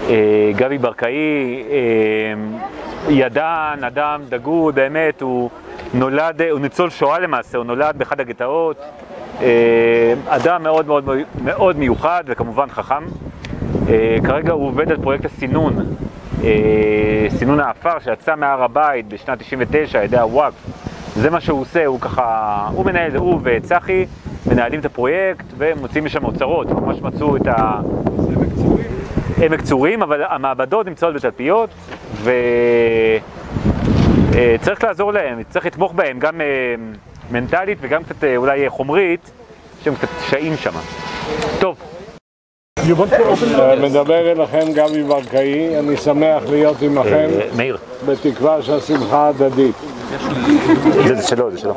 גבי ברקאי, ידען, אדם דגול, באמת, הוא ניצול שואה למעשה, הוא נולד באחד הגטאות, אדם מאוד מאוד מאוד מיוחד וכמובן חכם. כרגע הוא עובד על פרויקט הסינון, סינון האפר שיצא מהר הבית בשנת 99 על ידי הוואקף. זה מה שהוא עושה, הוא מנהל, הוא וצחי מנהלים את הפרויקט ומוצאים משם אוצרות, ממש מצאו את עמק צורים, אבל המעבדות נמצאות בתלפיות וצריך לעזור להם, צריך לתמוך בהם גם מנטלית וגם קצת אולי חומרית, שהם קצת קשיים שם. טוב. מדבר אליכם גבי ברקאי, אני שמח להיות עמכם, מאיר. בתקווה שהשמחה הדדית. זה שלו, זה שלו.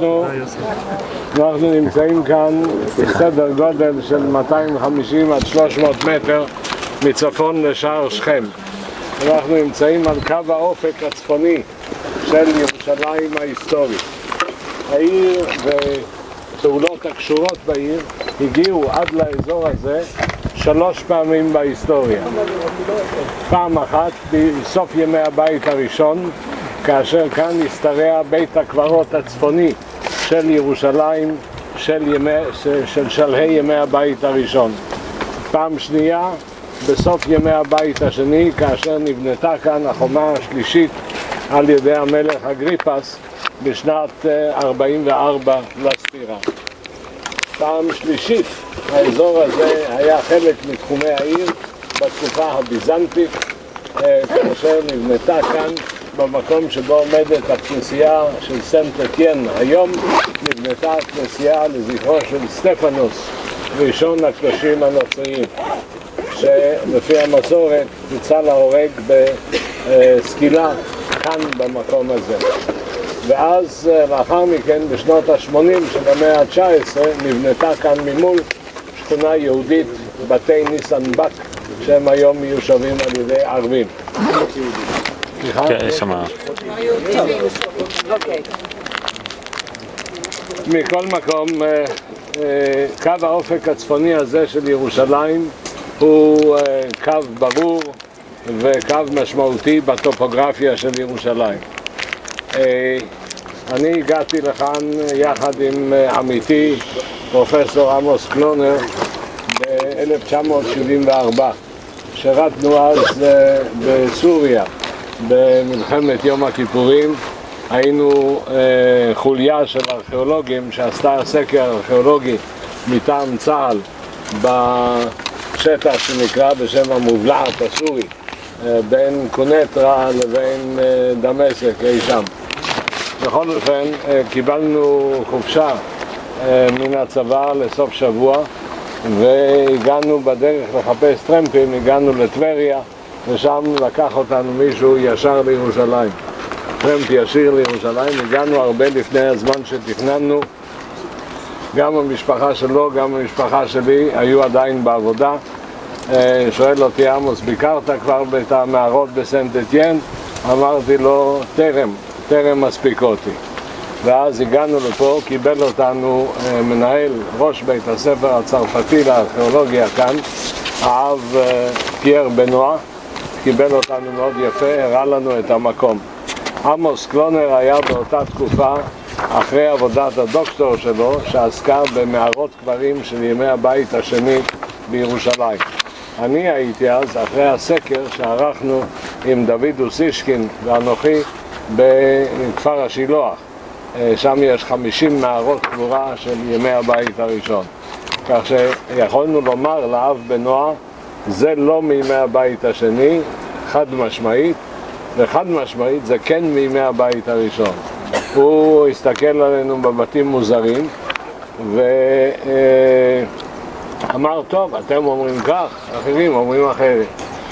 אנחנו נמצאים כאן בסדר גודל של 250 עד 300 מטר מצפון לשער שכם. אנחנו נמצאים על קו האופק הצפוני של ירושלים ההיסטורית. העיר ופעולות הקשורות בעיר הגיעו עד לאזור הזה 3 פעמים בהיסטוריה. פעם אחת בסוף ימי הבית הראשון, כאשר כאן השתרע בית הקברות הצפוני של ירושלים של שלהי ימי הבית הראשון. פעם שנייה בסוף ימי הבית השני, כאשר נבנתה כאן החומה השלישית על ידי המלך אגריפס בשנת 44 לספירה. פעם שלישית האזור הזה היה חלק מתחומי העיר בתקופה הביזנטית, כאשר נבנתה כאן במקום שבו עומדת הכנסייה של סנט אתיין. היום נבנתה הכנסייה לזכרו של סטפנוס, ראשון הקדושים הנוצריים, שלפי המסורת הוצא להורג בסקילה כאן במקום הזה. ואז לאחר מכן בשנות ה-80 של המאה ה-19 נבנתה כאן ממול שכונה יהודית, בתי ניסן בק, שהם היום מיושבים על ידי ערבים. כן, שמה. מכל מקום, קו האופק הצפוני הזה של ירושלים הוא קו ברור וקו משמעותי בטופוגרפיה של ירושלים. אני הגעתי לכאן יחד עם עמיתי פרופסור עמוס קלונר ב-1974. שירתנו אז בסוריה במלחמת יום הכיפורים. היינו חוליה של ארכיאולוגים שעשתה סקר ארכיאולוגי מטעם צה"ל בשטח שנקרא בשם המובלעת הסורי, בין קונטרה לבין דמשק אי שם. בכל אופן קיבלנו חופשה מן הצבא לסוף שבוע והגענו בדרך לחפש טרמפים, הגענו לטבריה ושם לקח אותנו מישהו ישר לירושלים, טרמפ ישיר לירושלים. הגענו הרבה לפני הזמן שתכננו, גם המשפחה שלו גם המשפחה שלי היו עדיין בעבודה. שואל אותי עמוס, ביקרת כבר את המערות בסנט אתיין? אמרתי לו, טרם מספיק אותי. ואז הגענו לפה, קיבל אותנו מנהל ראש בית הספר הצרפתי לארכיאולוגיה כאן, האב פייר בנוע, קיבל אותנו מאוד יפה, הראה לנו את המקום. עמוס קלונר היה באותה תקופה, אחרי עבודת הדוקטור שלו, שעסקה במערות קברים של ימי הבית השני בירושלים. אני הייתי אז אחרי הסקר שערכנו עם דוד אוסישקין ואנוכי בכפר השילוח. שם יש 50 מערות קבורה של ימי הבית הראשון. כך שיכולנו לומר לאב בנוע, זה לא מימי הבית השני, חד משמעית, וחד משמעית זה כן מימי הבית הראשון. הוא הסתכל עלינו בבתים מוזרים ואמר, טוב, אתם אומרים כך, אחרים אומרים אחרת.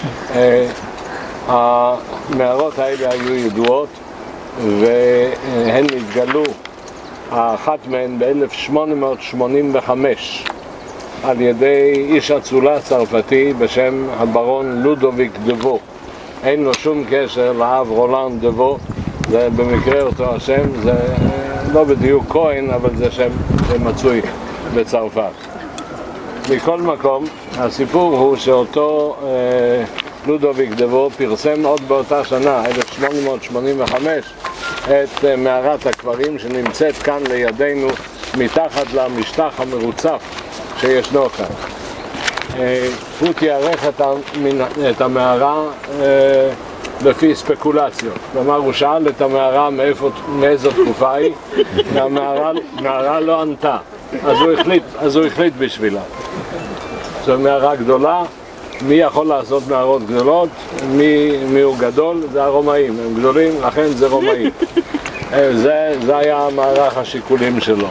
המערות האלה היו ידועות והן התגלו, האחת מהן ב-1885 על ידי איש אצולה צרפתי בשם הברון לודוביק דבו. אין לו שום קשר לאב רולנד דבו, זה במקרה אותו השם, זה לא בדיוק כהן, אבל זה שם מצוי בצרפת. מכל מקום, הסיפור הוא שאותו לודוביק דבור, פרסם עוד באותה שנה, 1885, את מערת הקברים שנמצאת כאן לידינו מתחת למשטח המרוצף שישנו כאן. הוא תיארך את המערה לפי ספקולציות. כלומר, הוא שאל את המערה מאיזו תקופה היא, והמערה לא ענתה. אז הוא החליט בשבילה. זו מערה גדולה. מי יכול לעשות מערות גדולות? מי הוא גדול? זה הרומאים. הם גדולים, לכן זה רומאים. זה היה מערך השיקולים שלו.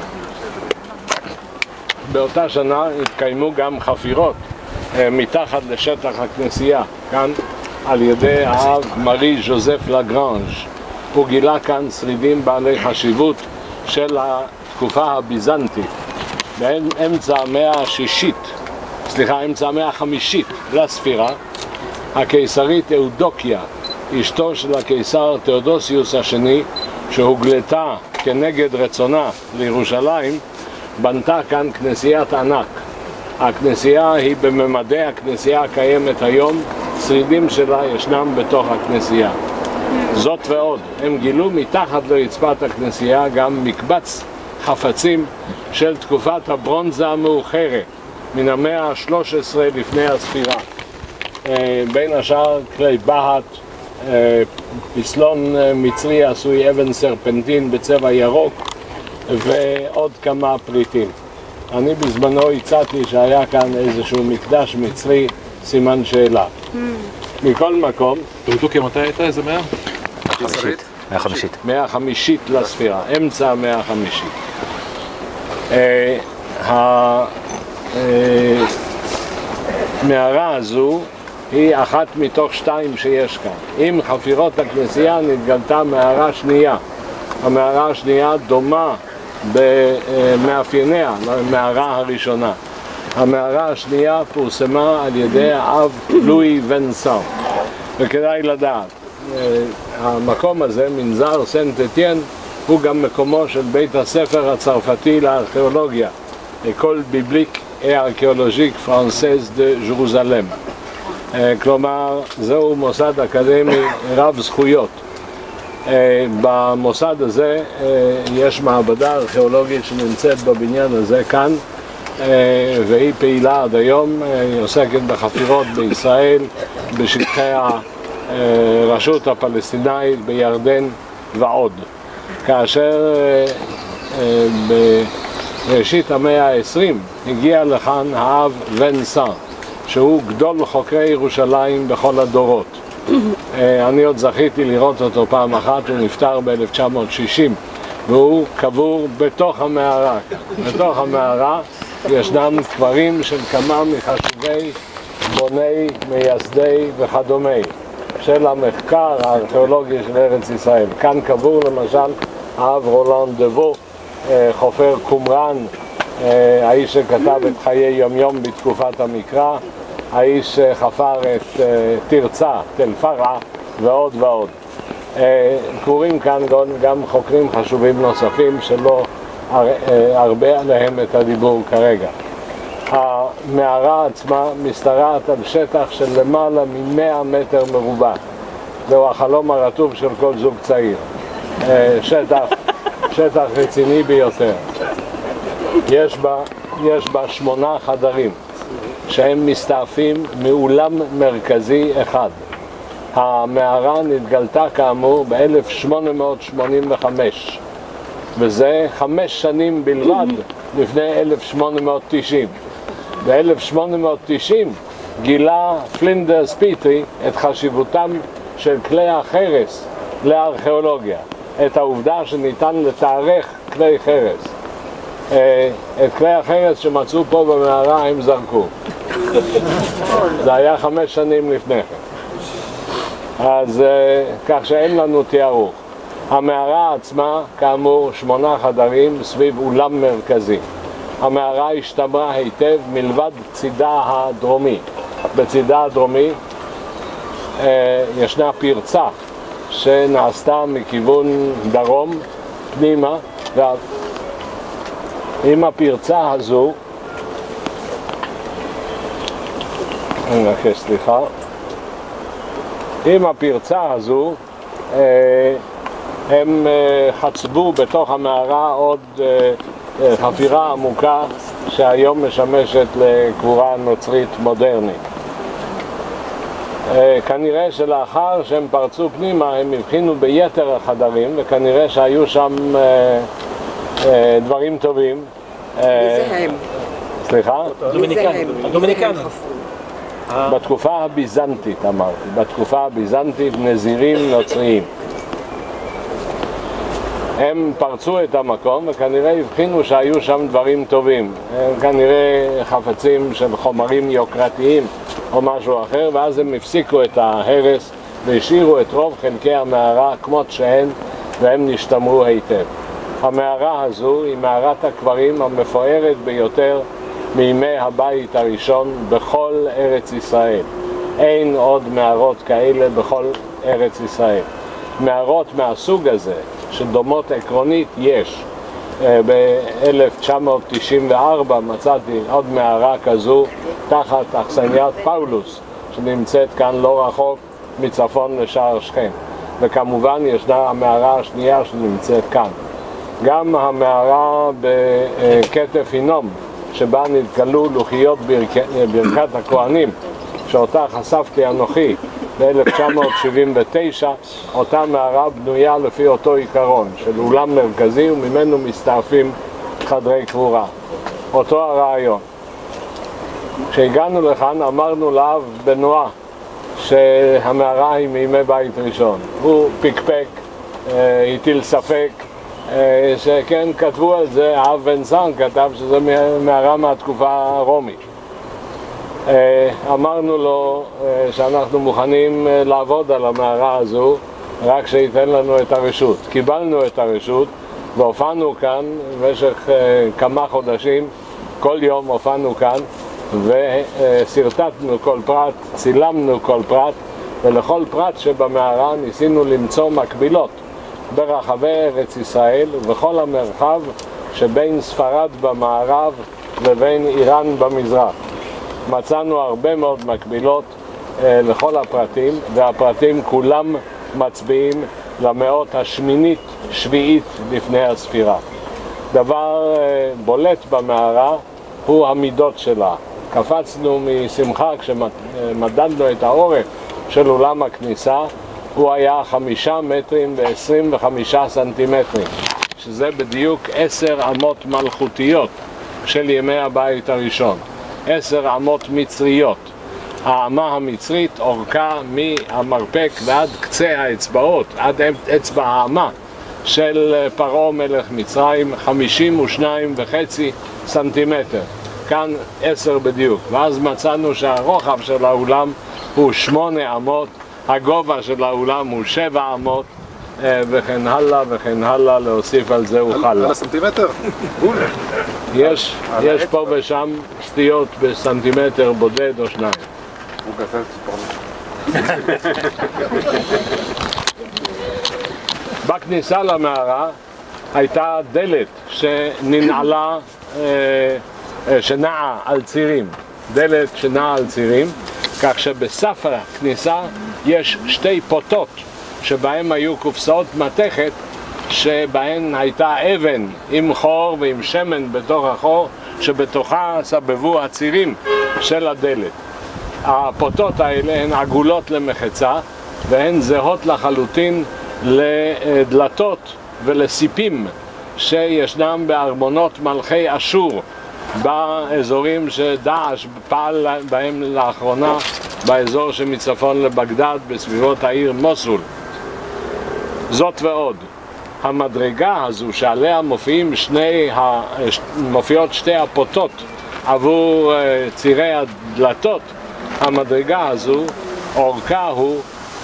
באותה שנה התקיימו גם חפירות מתחת לשטח הכנסייה, כאן על ידי האב מארי ז'וזף לגרנז'. הוא גילה כאן שרידים בעלי חשיבות של התקופה הביזנטית. באמצע המאה החמישית לספירה, הקיסרית אודוקיה, אשתו של הקיסר תאודוסיוס השני, שהוגלתה כנגד רצונה לירושלים, בנתה כאן כנסיית ענק. הכנסייה היא בממדי הכנסייה הקיימת היום, שרידים שלה ישנם בתוך הכנסייה. זאת ועוד, הם גילו מתחת לרצפת הכנסייה גם מקבץ חפצים של תקופת הברונזה המאוחרת, מן המאה ה-13 לפני הספירה. בין השאר כלי בהת, פסלון מצרי עשוי אבן סרפנטין בצבע ירוק ועוד כמה פריטים. אני בזמנו הצעתי שהיה כאן איזשהו מקדש מצרי, סימן שאלה. מכל מקום... אודוקיה מתי הייתה? איזה מאה? חמישית. 150 לספירה, אמצע המאה החמישית. המערה הזו היא אחת מתוך 2 שיש כאן. עם חפירות הכנסייה נתגלתה מערה שנייה. המערה השנייה דומה במאפייניה למערה הראשונה. המערה השנייה פורסמה על ידי האב לואי ונסאו. וכדאי לדעת, המקום הזה, מנזר סנט אתיין, הוא גם מקומו של בית הספר הצרפתי לארכיאולוגיה, École biblique et archéologique française de Jérusalem. כלומר, זהו מוסד אקדמי רב זכויות. במוסד הזה יש מעבדה ארכיאולוגית שנמצאת בבניין הזה כאן, והיא פעילה עד היום. היא עוסקת בחפירות בישראל, בשטחי הרשות הפלסטינאית, בירדן ועוד. כאשר בראשית המאה ה-20 הגיע לכאן האב ונסה, שהוא גדול חוקרי ירושלים בכל הדורות. אני עוד זכיתי לראות אותו פעם אחת, הוא נפטר ב-1960, והוא קבור בתוך המערה. בתוך המערה ישנם קברים של כמה מחשובי בוני, מייסדי וכדומה של המחקר הארכיאולוגי של ארץ ישראל. כאן קבור למשל האב רולנד דבו, חופר קומראן, האיש שכתב את חיי יומיום בתקופת המקרא, האיש שחפר את תרצה, תל פרעה ועוד ועוד. קוראים כאן גם חוקרים חשובים נוספים שלא הרבה עליהם את הדיבור כרגע. המערה עצמה משתרעת על שטח של למעלה מ-100 מטר מרובע. זהו החלום הרטוב של כל זוג צעיר. שטח רציני ביותר. יש בה 8 חדרים שהם מסתעפים מאולם מרכזי אחד. המערה נתגלתה כאמור ב-1885, וזה 5 שנים בלבד לפני 1890. ב-1890 גילה פלינדרס פיטרי את חשיבותם של כלי החרס לארכיאולוגיה, את העובדה שניתן לתארך כלי חרס. את כלי החרס שמצאו פה במערה הם זרקו. זה היה 5 שנים לפני כן. אז כך שאין לנו תיארוך. המערה עצמה, כאמור, 8 חדרים סביב אולם מרכזי. המערה השתמרה היטב מלבד צידה הדרומי. בצידה הדרומי ישנה פרצה שנעשתה מכיוון דרום פנימה, ועם הפרצה הזו, אני מבקש סליחה, עם הפרצה הזו הם חצבו בתוך המערה עוד חפירה עמוקה שהיום משמשת לקבורה נוצרית מודרנית. כנראה שלאחר שהם פרצו פנימה הם הבחינו ביתר החדרים, וכנראה שהיו שם דברים טובים. מי זה הם? סליחה? הדומיניקנים. בתקופה הביזנטית אמרתי, בתקופה הביזנטית נזירים נוצריים. הם פרצו את המקום וכנראה הבחינו שהיו שם דברים טובים, כנראה חפצים של חומרים יוקרתיים או משהו אחר, ואז הם הפסיקו את ההרס והשאירו את רוב חלקי המערה כמות שהן, והם נשתמרו היטב. המערה הזו היא מערת הקברים המפוארת ביותר מימי הבית הראשון בכל ארץ ישראל. אין עוד מערות כאלה בכל ארץ ישראל. מערות מהסוג הזה שדומות עקרונית יש. ב-1994 מצאתי עוד מערה כזו תחת אכסניית פאולוס שנמצאת כאן לא רחוק מצפון לשער שכם, וכמובן ישנה המערה השנייה שנמצאת כאן. גם המערה בכתף הינום שבה נתגלו לוחיות ברכת הכהנים שאותה חשפתי אנוכי ב-1979, אותה מערה בנויה לפי אותו עיקרון של אולם מרכזי וממנו מסתעפים חדרי קבורה. אותו הרעיון. כשהגענו לכאן אמרנו לאב בנועה שהמערה היא מימי בית ראשון. הוא פיקפק, הטיל ספק, שכן כתבו על זה, האב ונסן כתב שזה מערה מהתקופה הרומית. אמרנו לו שאנחנו מוכנים לעבוד על המערה הזו רק שייתן לנו את הרשות. קיבלנו את הרשות והופענו כאן במשך כמה חודשים, כל יום הופענו כאן וסרטטנו כל פרט, צילמנו כל פרט, ולכל פרט שבמערה ניסינו למצוא מקבילות ברחבי ארץ ישראל ובכל המרחב שבין ספרד במערב לבין איראן במזרח. מצאנו הרבה מאוד מקבילות לכל הפרטים, והפרטים כולם מצביעים למאות השמינית, שביעית לפני הספירה. דבר בולט במערה הוא המידות שלה. קפצנו משמחה כשמדדנו את האורך של אולם הכניסה, הוא היה 5 מטרים ו25 סנטימטרים, שזה בדיוק 10 אמות מלכותיות של ימי הבית הראשון. 10 אמות מצריות. האמה המצרית אורכה מהמרפק ועד קצה האצבעות, עד אצבע האמה של פרעה מלך מצרים, 52.5 סנטימטר. כאן 10 בדיוק. ואז מצאנו שהרוחב של האולם הוא 8 אמות, הגובה של האולם הוא 7 אמות, וכן הלאה וכן הלאה, להוסיף על זה אוכל. על הסנטימטר? יש פה ושם סטיות בסנטימטר בודד או שניים. הוא גזל ציפורנית. בכניסה למערה הייתה דלת שננעלה, שנעה על צירים, דלת שנעה על צירים, כך שבסף הכניסה יש 2 פוטות שבהם היו קופסאות מתכת שבהן הייתה אבן עם חור ועם שמן בתוך החור שבתוכה סבבו הצירים של הדלת. הפוטות האלה הן עגולות למחצה והן זהות לחלוטין לדלתות ולסיפים שישנם בארמונות מלכי אשור באזורים שדאעש פעל בהם לאחרונה, באזור שמצפון לבגדד בסביבות העיר מוסול. זאת ועוד, המדרגה הזו שעליה מופיעות 2 הפוטות עבור צירי הדלתות, המדרגה הזו אורכה הוא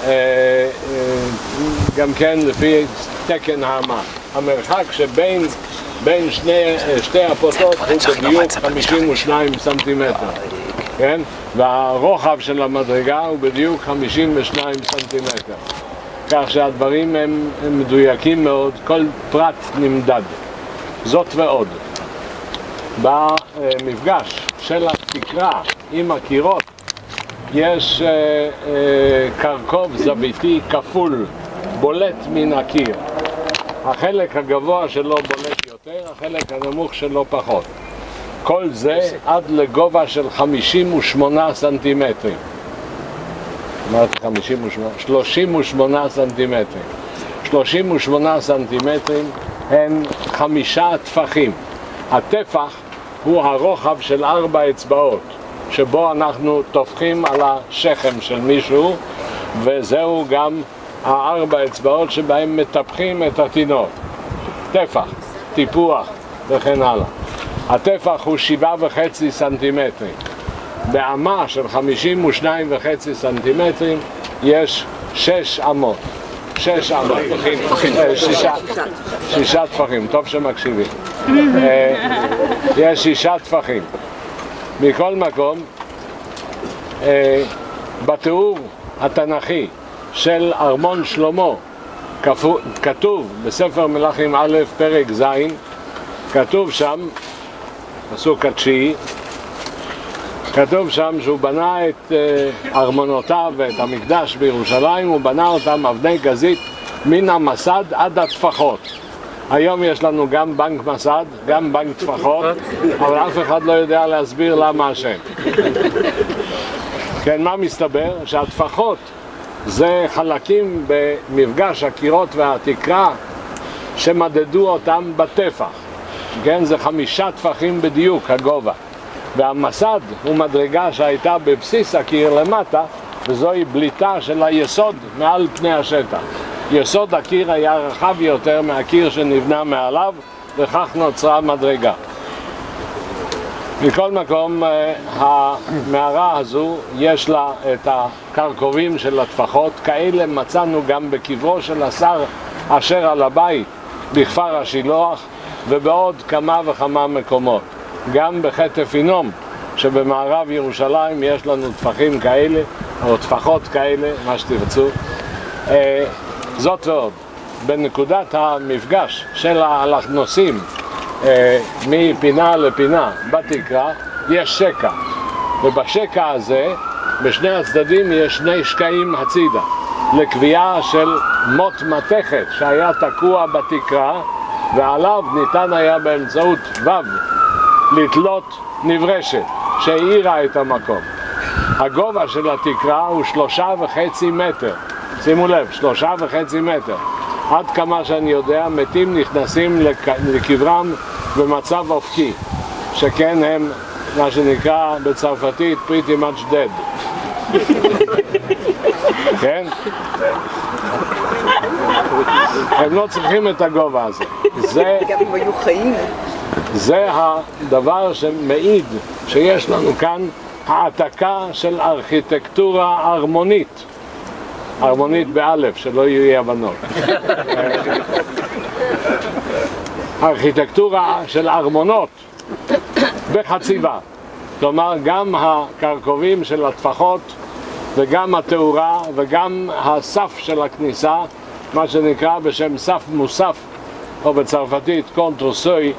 גם כן לפי תקן האמה. המרחק שבין שתי הפוטות הוא בדיוק 52 סנטימטר, כן? והרוחב של המדרגה הוא בדיוק 52 סנטימטר. כך שהדברים הם מדויקים מאוד, כל פרט נמדד. זאת ועוד, במפגש של התקרה עם הקירות יש קרקוב זוויתי כפול, בולט מן הקיר. החלק הגבוה שלו בולט יותר, החלק הנמוך שלו פחות. כל זה עד לגובה של 58 סנטימטרים. אמרתי 58, 38 סנטימטרים. 38 סנטימטרים הם 5 טפחים. הטפח הוא הרוחב של 4 אצבעות, שבו אנחנו טופחים על השכם של מישהו, וזהו גם 4 אצבעות שבהם מטפחים את התינוק. טפח, טיפוח וכן הלאה. הטפח הוא 7.5 סנטימטרים. באמה של 52.5 סנטימטרים יש 6 אמות. 6 אמות. 6 טפחים, טוב שמקשיבים. יש 6 טפחים. מכל מקום, בתיאור התנ"כי של ארמון שלמה, כתוב בספר מלכים א' פרק ז', כתוב שם, פסוק התשיעי, כתוב שם שהוא בנה את ארמונותיו ואת המקדש בירושלים, הוא בנה אותם אבני גזית מן המסד עד הטפחות. היום יש לנו גם בנק מסד, גם בנק טפחות, אבל אף אחד לא יודע להסביר למה השם. כן, מה מסתבר? שהטפחות זה חלקים במפגש הקירות והתקרה שמדדו אותם בטפח. כן, זה 5 טפחים בדיוק הגובה. והמסד הוא מדרגה שהייתה בבסיס הקיר למטה, וזוהי בליטה של היסוד מעל פני השטח. יסוד הקיר היה רחב יותר מהקיר שנבנה מעליו, וכך נוצרה מדרגה. מכל מקום, המערה הזו יש לה את הקרקובים של הטפחות, כאלה מצאנו גם בקברו של השר אשר על הבית בכפר השילוח, ובעוד כמה וכמה מקומות. גם בחטף אינום שבמערב ירושלים יש לנו טפחים כאלה, או טפחות כאלה, מה שתרצו. זאת ועוד, בנקודת המפגש של הנוסעים מפינה לפינה בתקרה יש שקע, ובשקע הזה בשני הצדדים יש 2 שקעים הצידה לקביעה של מוט מתכת שהיה תקוע בתקרה, ועליו ניתן היה באמצעות לתלות נברשת שהאירה את המקום. הגובה של התקרה הוא 3.5 מטר. שימו לב, 3.5 מטר. עד כמה שאני יודע, מתים נכנסים לקברם במצב אופקי, שכן הם, מה שנקרא בצרפתית, pretty much dead. כן? הם לא צריכים את הגובה הזה. גם אם היו חיים. זה הדבר שמעיד שיש לנו כאן העתקה של ארכיטקטורה ארמונית. ארמונית באלף, שלא יהיו אי הבנות. ארכיטקטורה של ארמונות בחציבה. כלומר, גם הקרקובים של הטפחות וגם התאורה וגם הסף של הכניסה, מה שנקרא בשם סף מוסף, או בצרפתית קונטרסוי,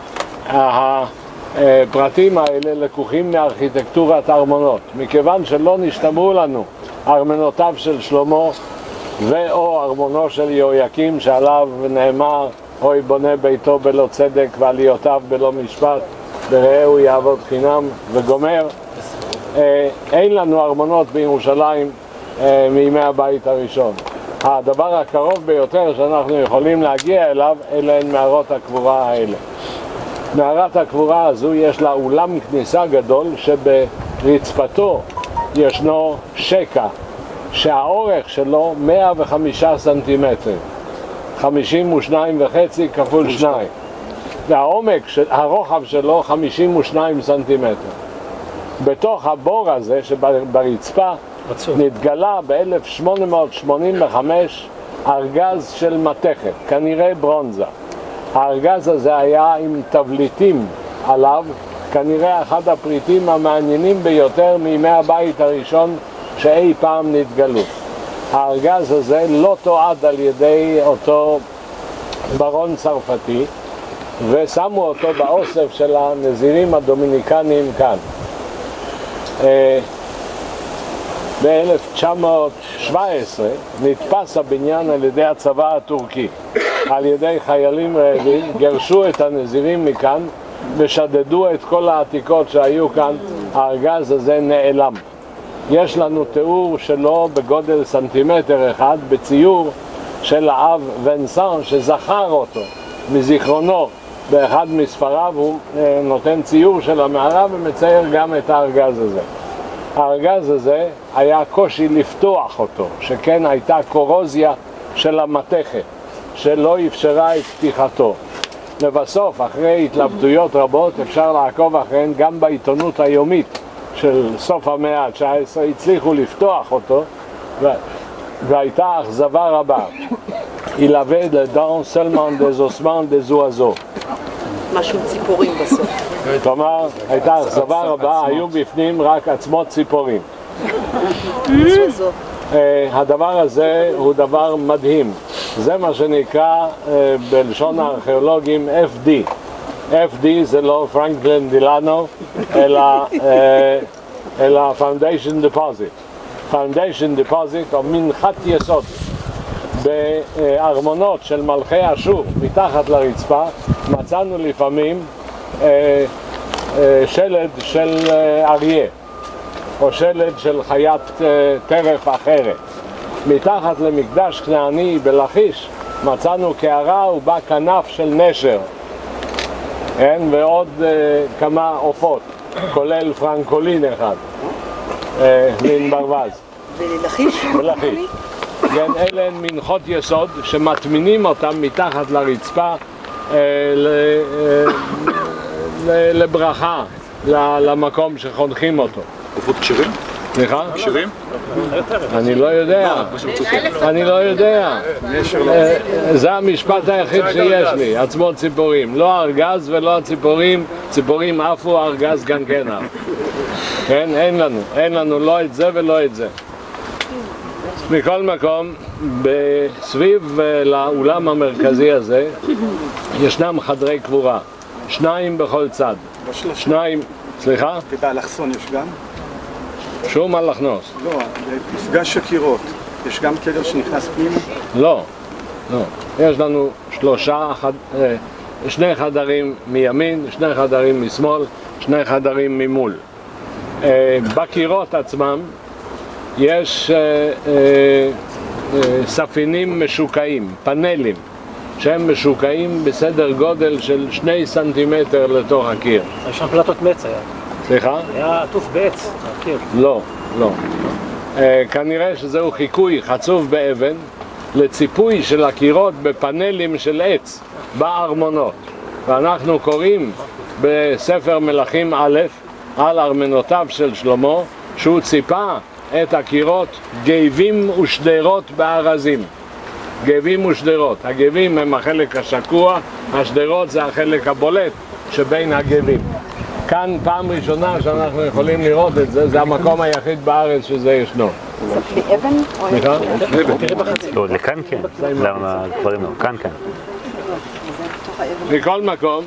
הפרטים האלה לקוחים מארכיטקטורת ארמונות. מכיוון שלא נשתמרו לנו ארמונותיו של שלמה ואו ארמונו של יהויקים שעליו נאמר אוי בונה ביתו בלא צדק ועליותיו בלא משפט ברעהו יעבוד חינם וגומר. אין לנו ארמונות בירושלים מימי הבית הראשון. הדבר הקרוב ביותר שאנחנו יכולים להגיע אליו אלה הן מערות הקבורה האלה. מערת הקבורה הזו יש לה אולם כניסה גדול שברצפתו ישנו שקע שהאורך שלו 105 סנטימטרים, 52.5 כפול 2, והעומק, הרוחב שלו 52 סנטימטר. בתוך הבור הזה שברצפה נתגלה ב-1885 ארגז של מתכת, כנראה ברונזה. הארגז הזה היה עם תבליטים עליו, כנראה אחד הפריטים המעניינים ביותר מימי הבית הראשון שאי פעם נתגלו. הארגז הזה לא תועד על ידי אותו ברון צרפתי, ושמו אותו באוסף של הנזירים הדומיניקניים כאן. ב-1917 נתפס הבניין על ידי הצבא הטורקי, על ידי חיילים רעבים, גרשו את הנזירים מכאן ושדדו את כל העתיקות שהיו כאן, הארגז הזה נעלם. יש לנו תיאור שלו בגודל סנטימטר אחד, בציור של האב ונסן שזכר אותו מזיכרונו באחד מספריו, הוא נותן ציור של המערה ומצייר גם את הארגז הזה. הארגז הזה היה קושי לפתוח אותו, שכן הייתה קורוזיה של המתכת שלא אפשרה את פתיחתו. לבסוף, אחרי התלבטויות רבות, אפשר לעקוב אחריהן גם בעיתונות היומית של סוף המאה ה-19, הצליחו לפתוח אותו והייתה אכזבה רבה. Il avait dedans seulement des ossements des oiseaux. משהו ציפורים בסוף. כלומר, הייתה אכזבה רבה, היו בפנים רק עצמות ציפורים. הדבר הזה הוא דבר מדהים. זה מה שנקרא בלשון הארכיאולוגים FD. FD זה לא פרנקלין דילאנו, אלא Foundation Deposit. Foundation Deposit או מנחת יסוד. בארמונות של מלכי אשור מתחת לרצפה מצאנו לפעמים שלד של אריה או שלד של חיית טרף אחרת. מתחת למקדש כנעני בלכיש מצאנו קערה ובה כנף של נשר, ועוד כמה עופות, כולל פרנקולין אחד, מין ברווז. ולכיש? בלכיש. כן, אלה הן מנחות יסוד שמטמינים אותם מתחת לרצפה לברכה למקום שחונכים אותו. עופות כשרים? סליחה? כשרים? אני לא יודע. אני לא יודע. זה המשפט היחיד שיש לי, עצמות ציפורים. לא הארגז ולא הציפורים, ציפורים עפו, הארגז גם כן עף. כן, אין לנו לא את זה ולא את זה. מכל מקום, בסביב לאולם המרכזי הזה ישנם חדרי קבורה, 2 בכל צד. 2, סליחה? ובאלכסון יש גם? שום אלכנוס. לא, מפגש הקירות. יש גם קבר שנכנס פנימה? לא, לא. יש לנו 2 חדרים מימין, 2 חדרים משמאל, 2 חדרים ממול. בקירות עצמם יש ספינים משוקעים, פאנלים, שהם משוקעים בסדר גודל של 2 סנטימטר לתוך הקיר. יש שם פלטות מצ היה. סליחה? היה עטוף בעץ, הקיר. לא, לא. כנראה שזהו חיקוי חצוב באבן לציפוי של הקירות בפאנלים של עץ בארמונות. ואנחנו קוראים בספר מלכים א' על ארמנותיו של שלמה שהוא ציפה את הקירות גבים ושדרות בארזים. גבים ושדרות. הגבים הם החלק השקוע, השדרות זה החלק הבולט שבין הגבים. כאן פעם ראשונה שאנחנו יכולים לראות את זה, זה המקום היחיד בארץ שזה ישנו. זה בלי אבן? סליחה? לא, לכאן כן. למה דברים לא? כאן כן. מכל מקום,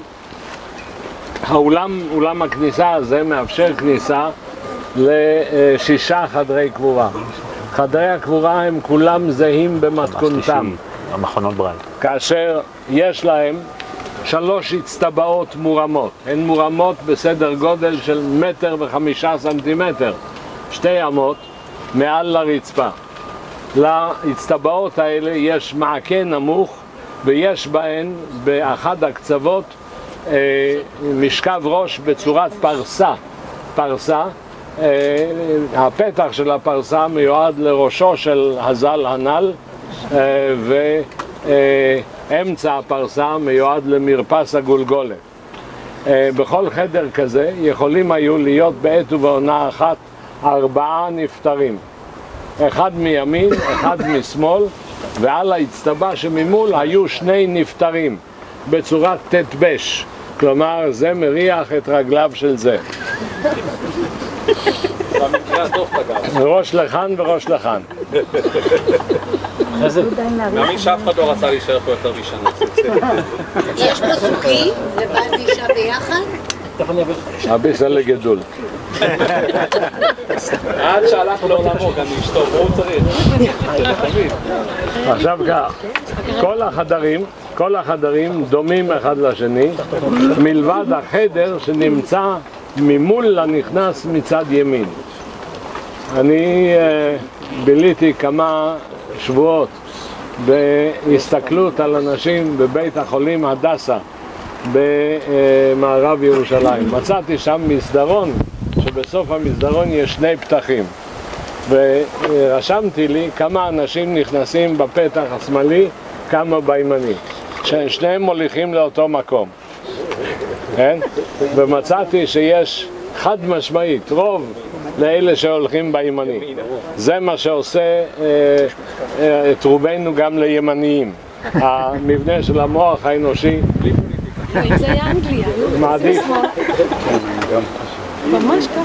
אולם הכניסה הזה מאפשר כניסה ל6 חדרי קבורה. חדרי הקבורה הם כולם זהים במתכונתם. המכונות ברייל. כאשר יש להם 3 אצטבעות מורמות. הן מורמות בסדר גודל של 1.5 סנטימטר. 2 אמות מעל לרצפה. לאצטבעות האלה יש מעקה נמוך ויש בהן באחד הקצוות משכב ראש בצורת פרסה. הפתח של הפרסה מיועד לראשו של הזל הנ"ל ואמצע הפרסה מיועד למרפס הגולגולת. בכל חדר כזה יכולים היו להיות בעת ובעונה אחת 4 נפטרים, 1 מימין, 1 משמאל, ועל האצטבה שממול היו 2 נפטרים בצורת תטבש, כלומר זה מריח את רגליו של זה. ראש לכאן וראש לכאן. מאמין שאף אחד לא רצה להישאר פה יותר משנה. יש פה זוגי לבעל ואישה ביחד? הביסה לגדול. עד שהלך לעולמו, גם לאשתו, הוא צריך. עכשיו כך, כל החדרים דומים אחד לשני, מלבד החדר שנמצא ממול לנכנס מצד ימין. אני ביליתי כמה שבועות בהסתכלות על אנשים בבית החולים הדסה במערב ירושלים. מצאתי שם מסדרון, שבסוף המסדרון יש שני פתחים, ורשמתי לי כמה אנשים נכנסים בפתח השמאלי, כמה בימני, ששניהם מוליכים לאותו מקום, כן? ומצאתי שיש חד משמעית רוב לאלה שהולכים בימני. זה מה שעושה את רובנו גם לימניים. המבנה של המוח האנושי אם זה היה אנגליה, מעדיף. ממש ככה.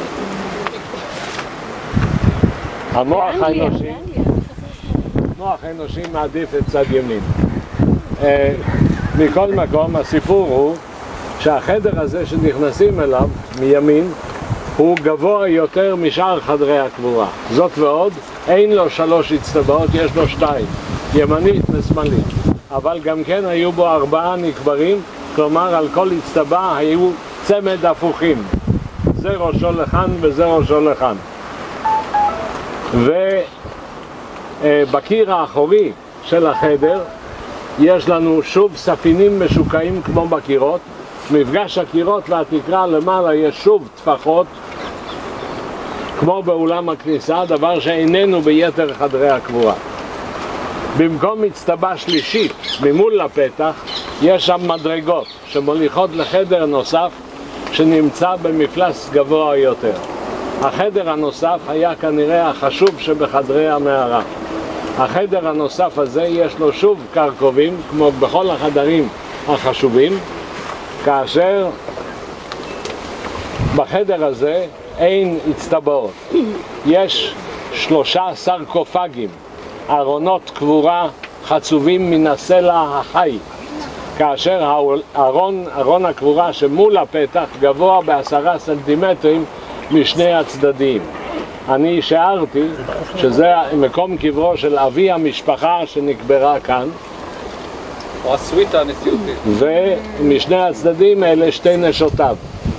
המוח האנושי מעדיף את צד ימין. מכל מקום, הסיפור הוא שהחדר הזה שנכנסים אליו מימין הוא גבוה יותר משאר חדרי הקבורה. זאת ועוד, אין לו 3 אצטבעות, יש לו 2, ימנית ושמאלית. אבל גם כן היו בו 4 נקברים, כלומר על כל אצטבה היו צמד הפוכים. זה ראשו לכאן וזה ראשו לכאן. ובקיר האחורי של החדר יש לנו שוב ספינים משוקעים כמו בקירות. מפגש הקירות והתקרה למעלה יש שוב טפחות כמו באולם הכניסה, דבר שאיננו ביתר חדרי הקבורה. במקום אצטבה שלישית ממול לפתח יש שם מדרגות שמוליכות לחדר נוסף שנמצא במפלס גבוה יותר. החדר הנוסף היה כנראה החשוב שבחדרי המערה. החדר הנוסף הזה יש לו שוב קרקובים כמו בכל החדרים החשובים, כאשר בחדר הזה אין אצטבעות. יש 3 סרקופגים, ארונות קבורה חצובים מן הסלע החי, כאשר ארון הקבורה שמול הפתח גבוה ב10 סנטימטרים משני הצדדים. אני שארתי שזה מקום קברו של אבי המשפחה שנקברה כאן, או הסוויטה הנשיאותית. ומשני הצדדים אלה 2 נשותיו.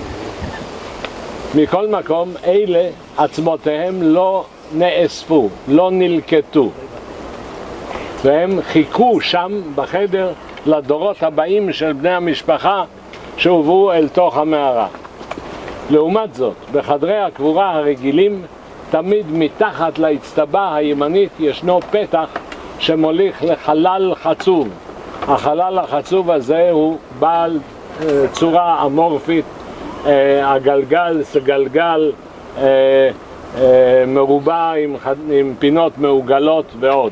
מכל מקום, אלה עצמותיהם לא נאספו, לא נלקטו, והם חיכו שם בחדר לדורות הבאים של בני המשפחה שהובאו אל תוך המערה. לעומת זאת, בחדרי הקבורה הרגילים, תמיד מתחת לאצטבה הימנית ישנו פתח שמוליך לחלל חצוב. החלל החצוב הזה הוא בעל צורה אמורפית, הגלגל סגלגל, מרובע עם פינות מעוגלות ועוד.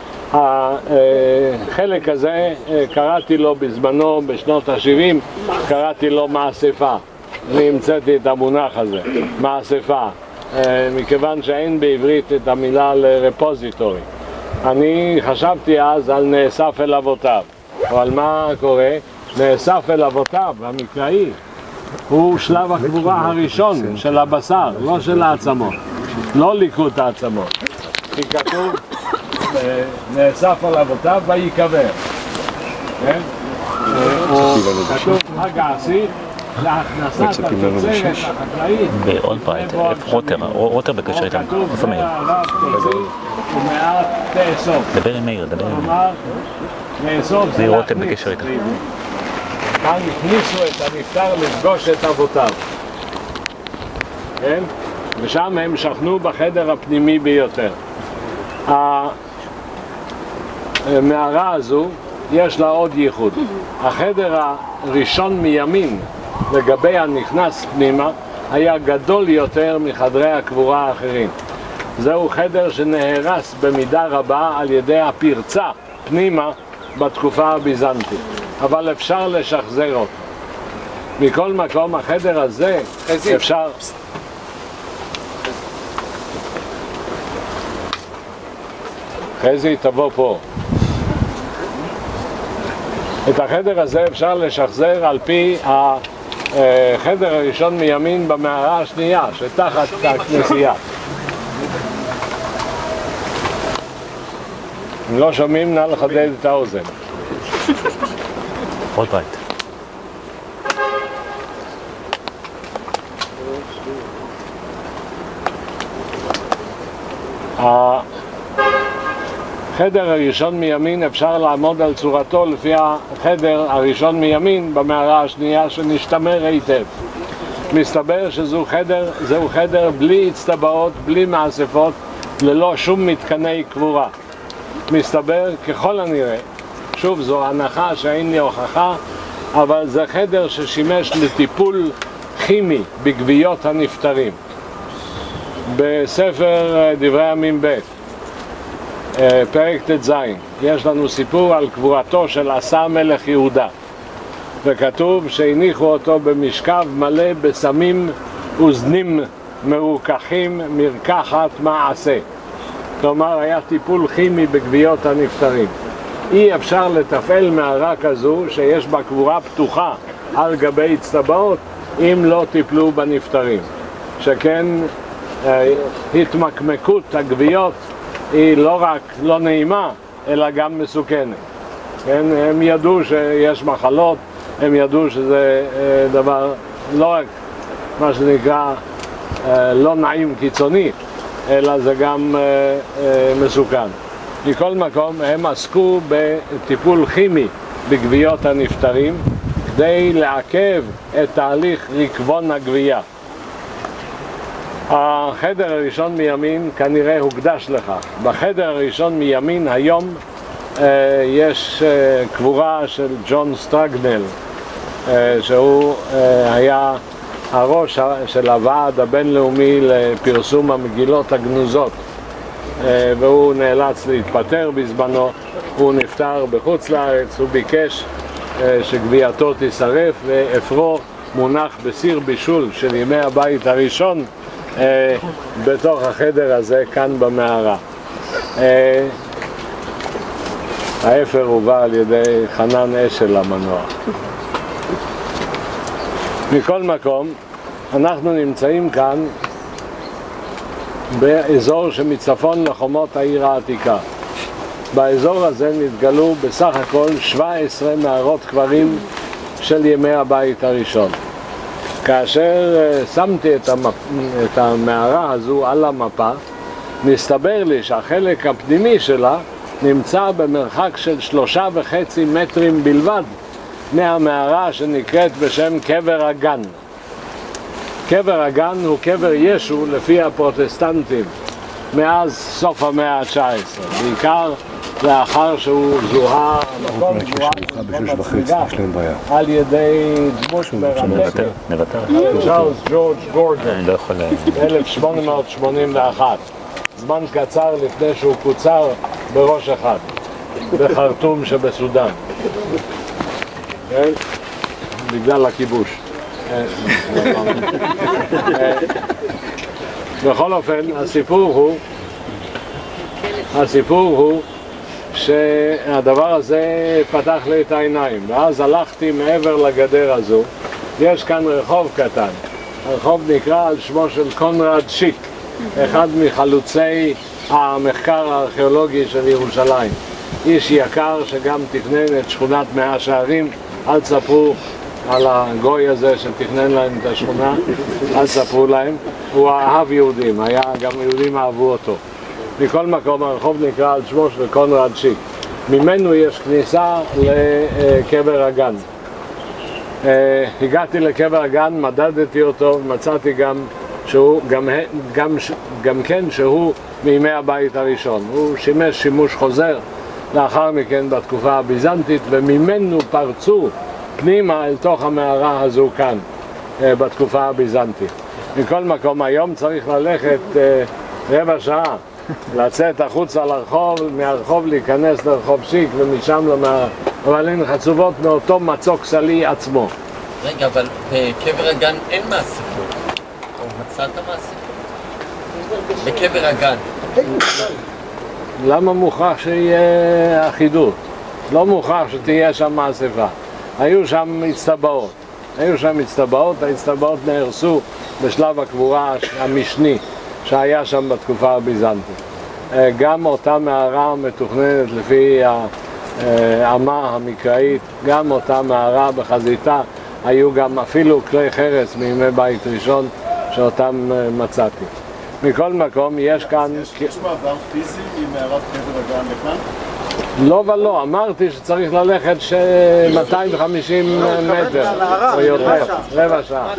החלק הזה קראתי לו בזמנו בשנות ה-70, קראתי לו מאספה. אני המצאתי את המונח הזה, מאספה, מכיוון שאין בעברית את המילה לרפוזיטורי. אני חשבתי אז על נאסף אל אבותיו, אבל מה קורה? נאסף אל אבותיו, המקראי, הוא שלב הקבורה הראשון של הבשר, לא של העצמות, לא ליקוט העצמות. כי כתוב, נאסף על אבותיו ויקבר. כתוב הגעשי, להכנסת התוצרת החקלאית. בעוד בית, רוטר בקשר איתם. איפה מאיר? ומעט תאסוף. דבר עם מאיר, דבר עם מאיר. כלומר, לאסוף זה רוטר בקשר איתם. כאן הכניסו את הנפטר לפגוש את אבותיו. כן? ושם הם שכנו בחדר הפנימי ביותר. המערה הזו יש לה עוד ייחוד. החדר הראשון מימין לגבי הנכנס פנימה היה גדול יותר מחדרי הקבורה האחרים. זהו חדר שנהרס במידה רבה על ידי הפרצה פנימה בתקופה הביזנטית, אבל אפשר לשחזר אותו. מכל מקום, החדר הזה אפשר... חזי, תבוא פה. את החדר הזה אפשר לשחזר על פי חדר הראשון מימין במערה השנייה, שתחת הכנסייה. אם לא שומעים, נא לחדד את האוזן. עוד בית. החדר הראשון מימין אפשר לעמוד על צורתו לפי החדר הראשון מימין במערה השנייה שנשתמר היטב. מסתבר שזהו חדר בלי הצטבעות, בלי מאספות, ללא שום מתקני קבורה. מסתבר ככל הנראה, שוב זו הנחה שאין לי הוכחה, אבל זה חדר ששימש לטיפול כימי בגוויות הנפטרים. בספר דברי הימים ב' פרק ט"ז יש לנו סיפור על קבורתו של עשה מלך יהודה, וכתוב שהניחו אותו במשכב מלא בסמים וזנים מרוככים מרקחת מעשה. כלומר היה טיפול כימי בגוויות הנפטרים. אי אפשר לתפעל מערה כזו שיש בה קבורה פתוחה על גבי הצטבעות אם לא טיפלו בנפטרים, שכן התמקמקות הגוויות היא לא רק לא נעימה אלא גם מסוכנת. כן? הם ידעו שיש מחלות, הם ידעו שזה דבר לא רק מה שנקרא לא נעים קיצוני, אלא זה גם מסוכן. מכל מקום הם עסקו בטיפול כימי בגוויות הנפטרים כדי לעכב את תהליך ריקבון הגוויה. החדר הראשון מימין כנראה הוקדש לכך. בחדר הראשון מימין היום יש קבורה של ג'ון סטרגנל, שהוא היה הראש של הוועד הבינלאומי לפרסום המגילות הגנוזות, והוא נאלץ להתפטר בזמנו. הוא נפטר בחוץ לארץ, הוא ביקש שגווייתו תישרף ואפרו מונח בסיר בישול של ימי הבית הראשון בתוך החדר הזה כאן במערה. האפר הובא על ידי חנן אשל המנוח. מכל מקום, אנחנו נמצאים כאן באזור שמצפון לחומות העיר העתיקה. באזור הזה נתגלו בסך הכל 17 מערות קברים של ימי הבית הראשון. כאשר שמתי את המערה הזו על המפה, נסתבר לי שהחלק הפנימי שלה נמצא במרחק של 3.5 מטרים בלבד מהמערה שנקראת בשם קבר הגן. קבר הגן הוא קבר ישו לפי הפרוטסטנטים מאז סוף המאה ה-19, בעיקר לאחר שהוא זוהה המקום על ידי דמות מרתקת, צ'ארלס ג'ורג' גורדון, 1881, זמן קצר לפני שהוא קוצר בראש אחד בחרטום שבסודאן, בגלל הכיבוש. בכל אופן, הסיפור הוא שהדבר הזה פתח לי את העיניים, ואז הלכתי מעבר לגדר הזו. יש כאן רחוב קטן, הרחוב נקרא על שמו של קונרד שיק, אחד מחלוצי המחקר הארכיאולוגי של ירושלים, איש יקר שגם תכנן את שכונת מאה שערים. אל תספרו על הגוי הזה שתכנן להם את השכונה, אל תספרו להם, הוא אהב יהודים, גם יהודים אהבו אותו. מכל מקום הרחוב נקרא על שמו של קונרד שיק. ממנו יש כניסה לקבר הגן. הגעתי לקבר הגן, מדדתי אותו, מצאתי גם כן שהוא מימי הבית הראשון. הוא שימש שימוש חוזר לאחר מכן בתקופה הביזנטית, וממנו פרצו פנימה אל תוך המערה הזו כאן בתקופה הביזנטית. מכל מקום היום צריך ללכת רבע שעה, לצאת החוצה לרחוב, מהרחוב להיכנס לרחוב שיק ומשם למערה, אבל הן חצובות מאותו מצוק סלי עצמו. רגע, אבל בקבר הגן אין מאספות, או מצאת מאספות? בקבר הגן. למה מוכרח שיהיה אחידות? לא מוכרח שתהיה שם מאספה. היו שם הצטבעות. היו שם הצטבעות, ההצטבעות נהרסו בשלב הקבורה המשני שהיה שם בתקופה הביזנטית. גם אותה מערה מתוכננת לפי האמה המקראית, גם אותה מערה בחזיתה, היו גם אפילו כלי חרס מימי בית ראשון שאותם מצאתי. מכל מקום יש כאן... יש מעבר פיזי ממערת קבר הגן לכאן? לא ולא, אמרתי שצריך ללכת 250 מטר או יותר, רבע שעה.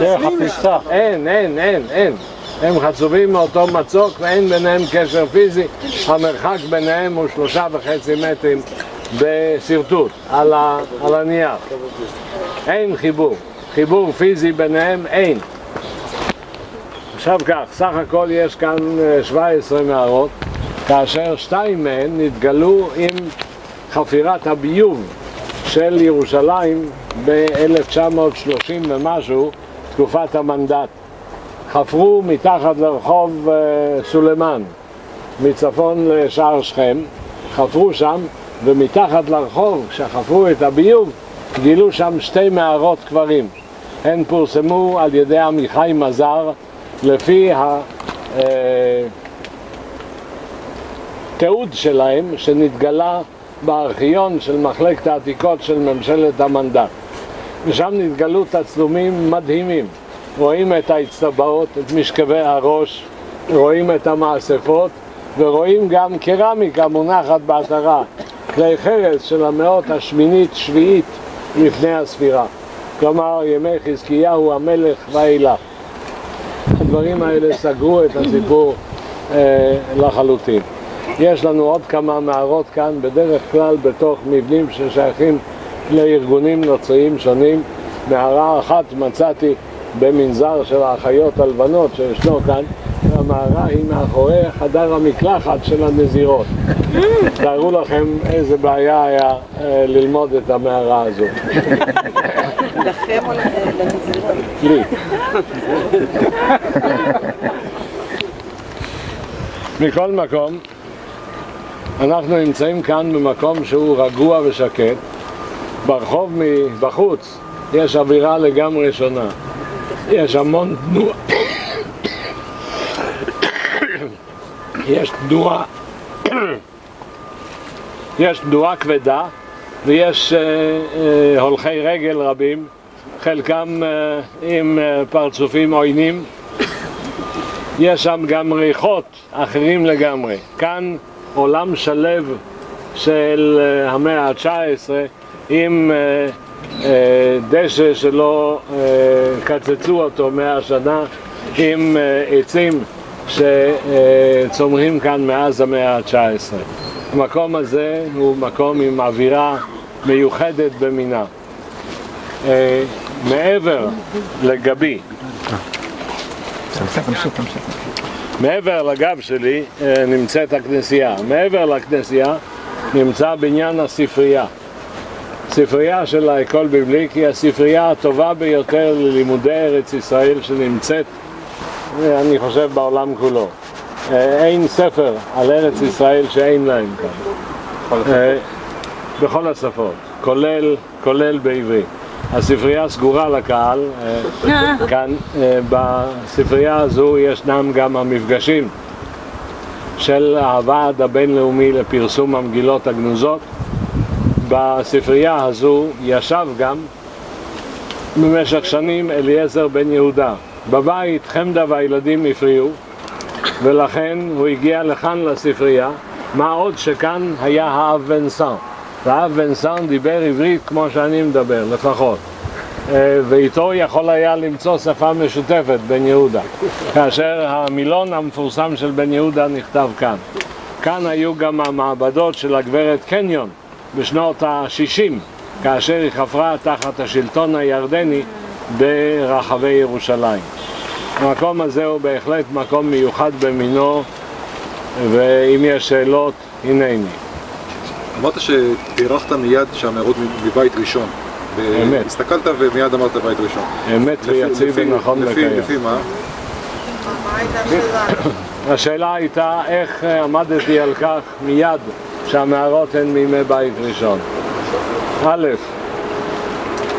אין. הם חצובים מאותו מצוק ואין ביניהם קשר פיזי, המרחק ביניהם הוא 3.5 מטרים בסרטוט, על הנייר. אין חיבור פיזי ביניהם אין. עכשיו כך, סך הכל יש כאן 17 מערות, כאשר 2 מהן נתגלו עם חפירת הביוב של ירושלים ב-1930 ומשהו, תקופת המנדט. חפרו מתחת לרחוב סולימן, מצפון לשער שכם, חפרו שם, ומתחת לרחוב, כשחפרו את הביוב, גילו שם 2 מערות קברים. הן פורסמו על ידי עמיחי מזר, לפי התיעוד שלהם שנתגלה בארכיון של מחלקת העתיקות של ממשלת המנדט. ושם נתגלו תצלומים מדהימים. רואים את ההצטבעות, את משכבי הראש, רואים את המאספות, ורואים גם קרמיקה מונחת בעטרה, כלי חרס של המאות השמינית שביעית לפני הספירה. כלומר, ימי חזקיהו המלך ואילך. הדברים האלה סגרו את הסיפור לחלוטין. יש לנו עוד כמה מערות כאן, בדרך כלל בתוך מבנים ששייכים לארגונים נוצריים שונים. מערה אחת מצאתי במנזר של האחיות הלבנות שישנו כאן, והמערה היא מאחורי חדר המקלחת של הנזירות. תארו לכם איזה בעיה היה ללמוד את המערה הזו. לכם או לנזירות? לי. מכל מקום, אנחנו נמצאים כאן במקום שהוא רגוע ושקט. ברחוב מבחוץ יש אווירה לגמרי שונה. יש המון תנועה. יש תנועה כבדה ויש הולכי רגל רבים, חלקם עם פרצופים עוינים. יש שם גם ריחות אחרים לגמרי. כאן עולם שלב של המאה ה-19 עם דשא שלא קצצו אותו 100 שנה, עם עצים שצומחים כאן מאז המאה ה-19. המקום הזה הוא מקום עם אווירה מיוחדת במינה. מעבר לגבי, מעבר לגב שלי נמצאת הכנסייה. מעבר לכנסייה נמצא בניין הספרייה. ספרייה של האקול ביבליק היא הספרייה הטובה ביותר ללימודי ארץ ישראל שנמצאת, אני חושב, בעולם כולו. אין ספר על ארץ ישראל שאין להם כאן. בכל השפות, כולל בעברית. הספרייה סגורה לקהל. כאן בספרייה הזו ישנם גם המפגשים של הוועד הבינלאומי לפרסום המגילות הגנוזות. בספרייה הזו ישב גם במשך שנים אליעזר בן יהודה. בבית חמדה והילדים הפריעו, ולכן הוא הגיע לכאן לספרייה. מה עוד שכאן היה האב ונסן, והאב ונסן דיבר עברית כמו שאני מדבר לפחות, ואיתו יכול היה למצוא שפה משותפת בן יהודה, כאשר המילון המפורסם של בן יהודה נכתב כאן. כאן היו גם המעבדות של הגברת קניון בשנות ה-60, כאשר היא חפרה תחת השלטון הירדני ברחבי ירושלים. המקום הזה הוא בהחלט מקום מיוחד במינו, ואם יש שאלות, הנני. אמרת שהערכת מיד שהמערות מבית ראשון. אמת. הסתכלת ומיד אמרת בית ראשון. אמת ויציב ונכון לקיים. לפי מה? השאלה הייתה איך עמדתי על כך מיד שהמערות הן מימי בית ראשון. א',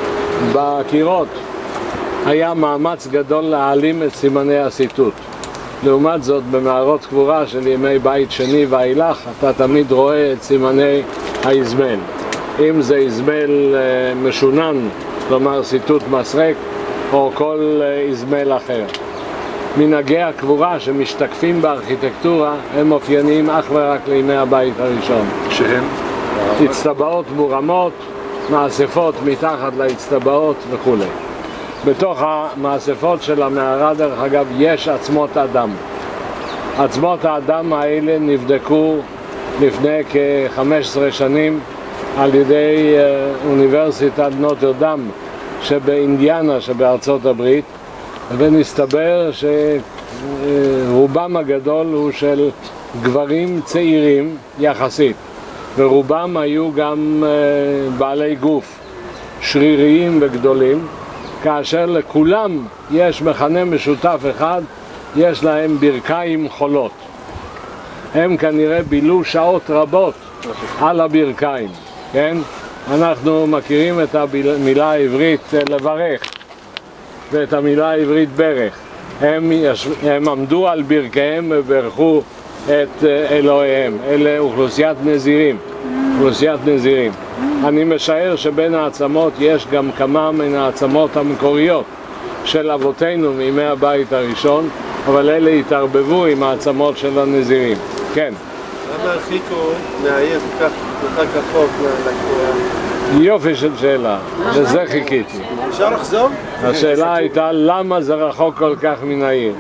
בקירות היה מאמץ גדול להעלים את סימני הסיטוט. לעומת זאת, במערות קבורה של ימי בית שני ואילך, אתה תמיד רואה את סימני האזמל. אם זה אזמל משונן, כלומר סיטוט מסרק, או כל אזמל אחר. מנהגי הקבורה שמשתקפים בארכיטקטורה הם אופייניים אך ורק לימי הבית הראשון. שהם? הצטבעות מורמות, מאספות מתחת להצטבעות וכו'. בתוך המאספות של המערה, דרך אגב, יש עצמות אדם. עצמות האדם האלה נבדקו לפני כ-15 שנים על ידי אוניברסיטת נוטרדם שבאינדיאנה שבארצות הברית, ונסתבר שרובם הגדול הוא של גברים צעירים יחסית, ורובם היו גם בעלי גוף שריריים וגדולים, כאשר לכולם יש מכנה משותף אחד, יש להם ברכיים חולות. הם כנראה בילו שעות רבות על הברכיים, כן? אנחנו מכירים את המילה העברית לברך ואת המילה העברית ברך. הם עמדו על ברכיהם וברכו את אלוהיהם. אלה אוכלוסיית נזירים, אוכלוסיית נזירים. אני משער שבין העצמות יש גם כמה מן העצמות המקוריות של אבותינו מימי הבית הראשון, אבל אלה התערבבו עם העצמות של הנזירים. כן. למה הרחיקו מהעיר כל כך רחוק לקבורה? יופי של שאלה, לזה חיכיתי. אפשר לחזור? השאלה הייתה למה זה רחוק כל כך מן העיר.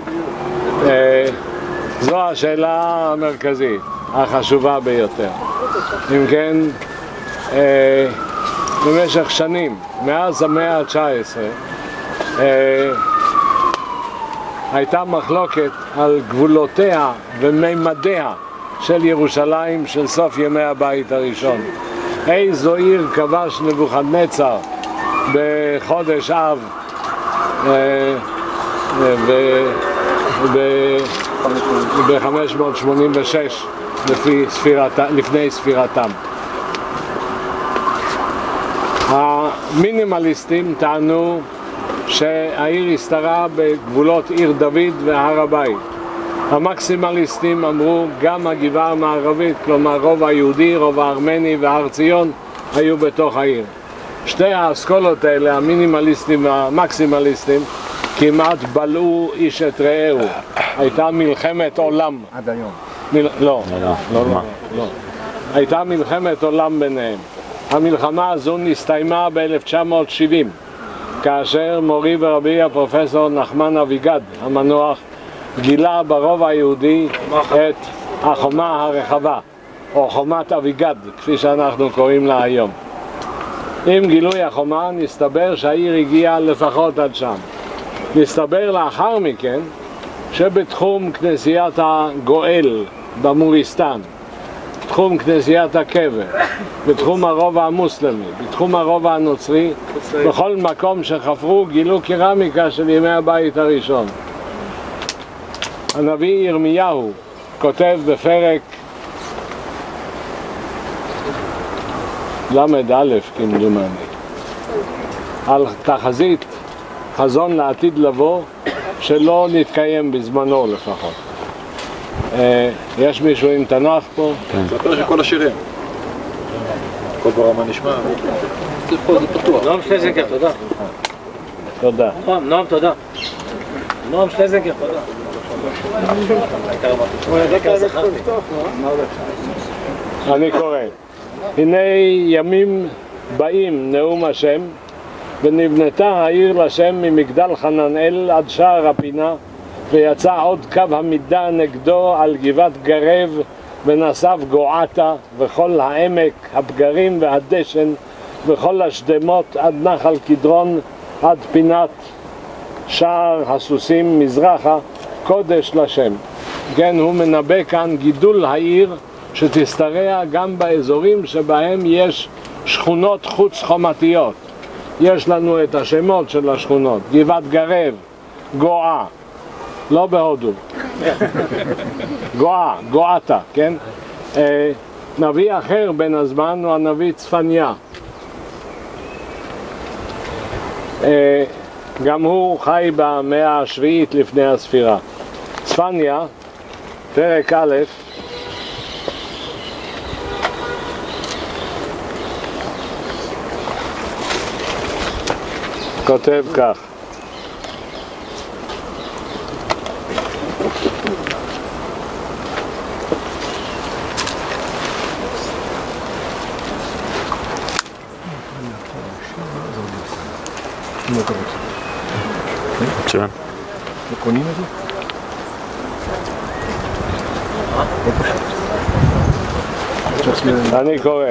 זו השאלה המרכזית, החשובה ביותר. אם כן, במשך שנים, מאז המאה ה-19, הייתה מחלוקת על גבולותיה ומימדיה של ירושלים של סוף ימי הבית הראשון. איזו עיר כבש נבוכדנצר בחודש אב ב-586 לפני ספירתם. המינימליסטים טענו שהעיר הסתרה בגבולות עיר דוד והר הבית. המקסימליסטים אמרו גם הגבעה המערבית, כלומר רוב היהודי, רוב הארמני והר ציון היו בתוך העיר. שתי האסכולות האלה, המינימליסטים והמקסימליסטים, כמעט בלעו איש את רעהו. הייתה מלחמת עולם. עד היום. לא. הייתה מלחמת עולם ביניהם. המלחמה הזו נסתיימה ב-1970, כאשר מורי ורבי הפרופסור נחמן אביגד המנוח גילה ברובע היהודי את החומה הרחבה, או חומת אביגד, כפי שאנחנו קוראים לה היום. עם גילוי החומה נסתבר שהעיר הגיעה לפחות עד שם. נסתבר לאחר מכן שבתחום כנסיית הגואל במוריסטן, בתחום כנסיית הקבר, בתחום הרובע המוסלמי, בתחום הרובע הנוצרי, בכל מקום שחפרו גילו קרמיקה של ימי הבית הראשון. הנביא ירמיהו כותב בפרק ל"א כמדומני על תחזית חזון לעתיד לבוא שלא נתקיים בזמנו לפחות. יש מישהו עם תנ"ך פה? זה הפרק של כל השירים. כל ברמה נשמע. זה פה, זה פתוח. נועם שלזינגר, תודה. תודה. נועם, תודה. נועם שלזינגר, תודה. אני קורא. הנה ימים באים נאום השם, ונבנתה העיר לשם ממגדל חננאל עד שער הפינה, ויצא עוד קו המידה נגדו על גבעת גרב ונסף גועתה וכל העמק, הפגרים והדשן וכל השדמות עד נחל קדרון עד פינת שער הסוסים מזרחה, קודש לשם. כן, הוא מנבא כאן גידול העיר שתשתרע גם באזורים שבהם יש שכונות חוץ חומתיות. יש לנו את השמות של השכונות, גבעת גרב, גועה, לא בהודו, גועה, גועתה, כן? נביא אחר בין הזמן הוא הנביא צפניה. גם הוא חי במאה השביעית לפני הספירה. צפניה, פרק א', כותב כך: מצוין. קונים את זה? אני קורא.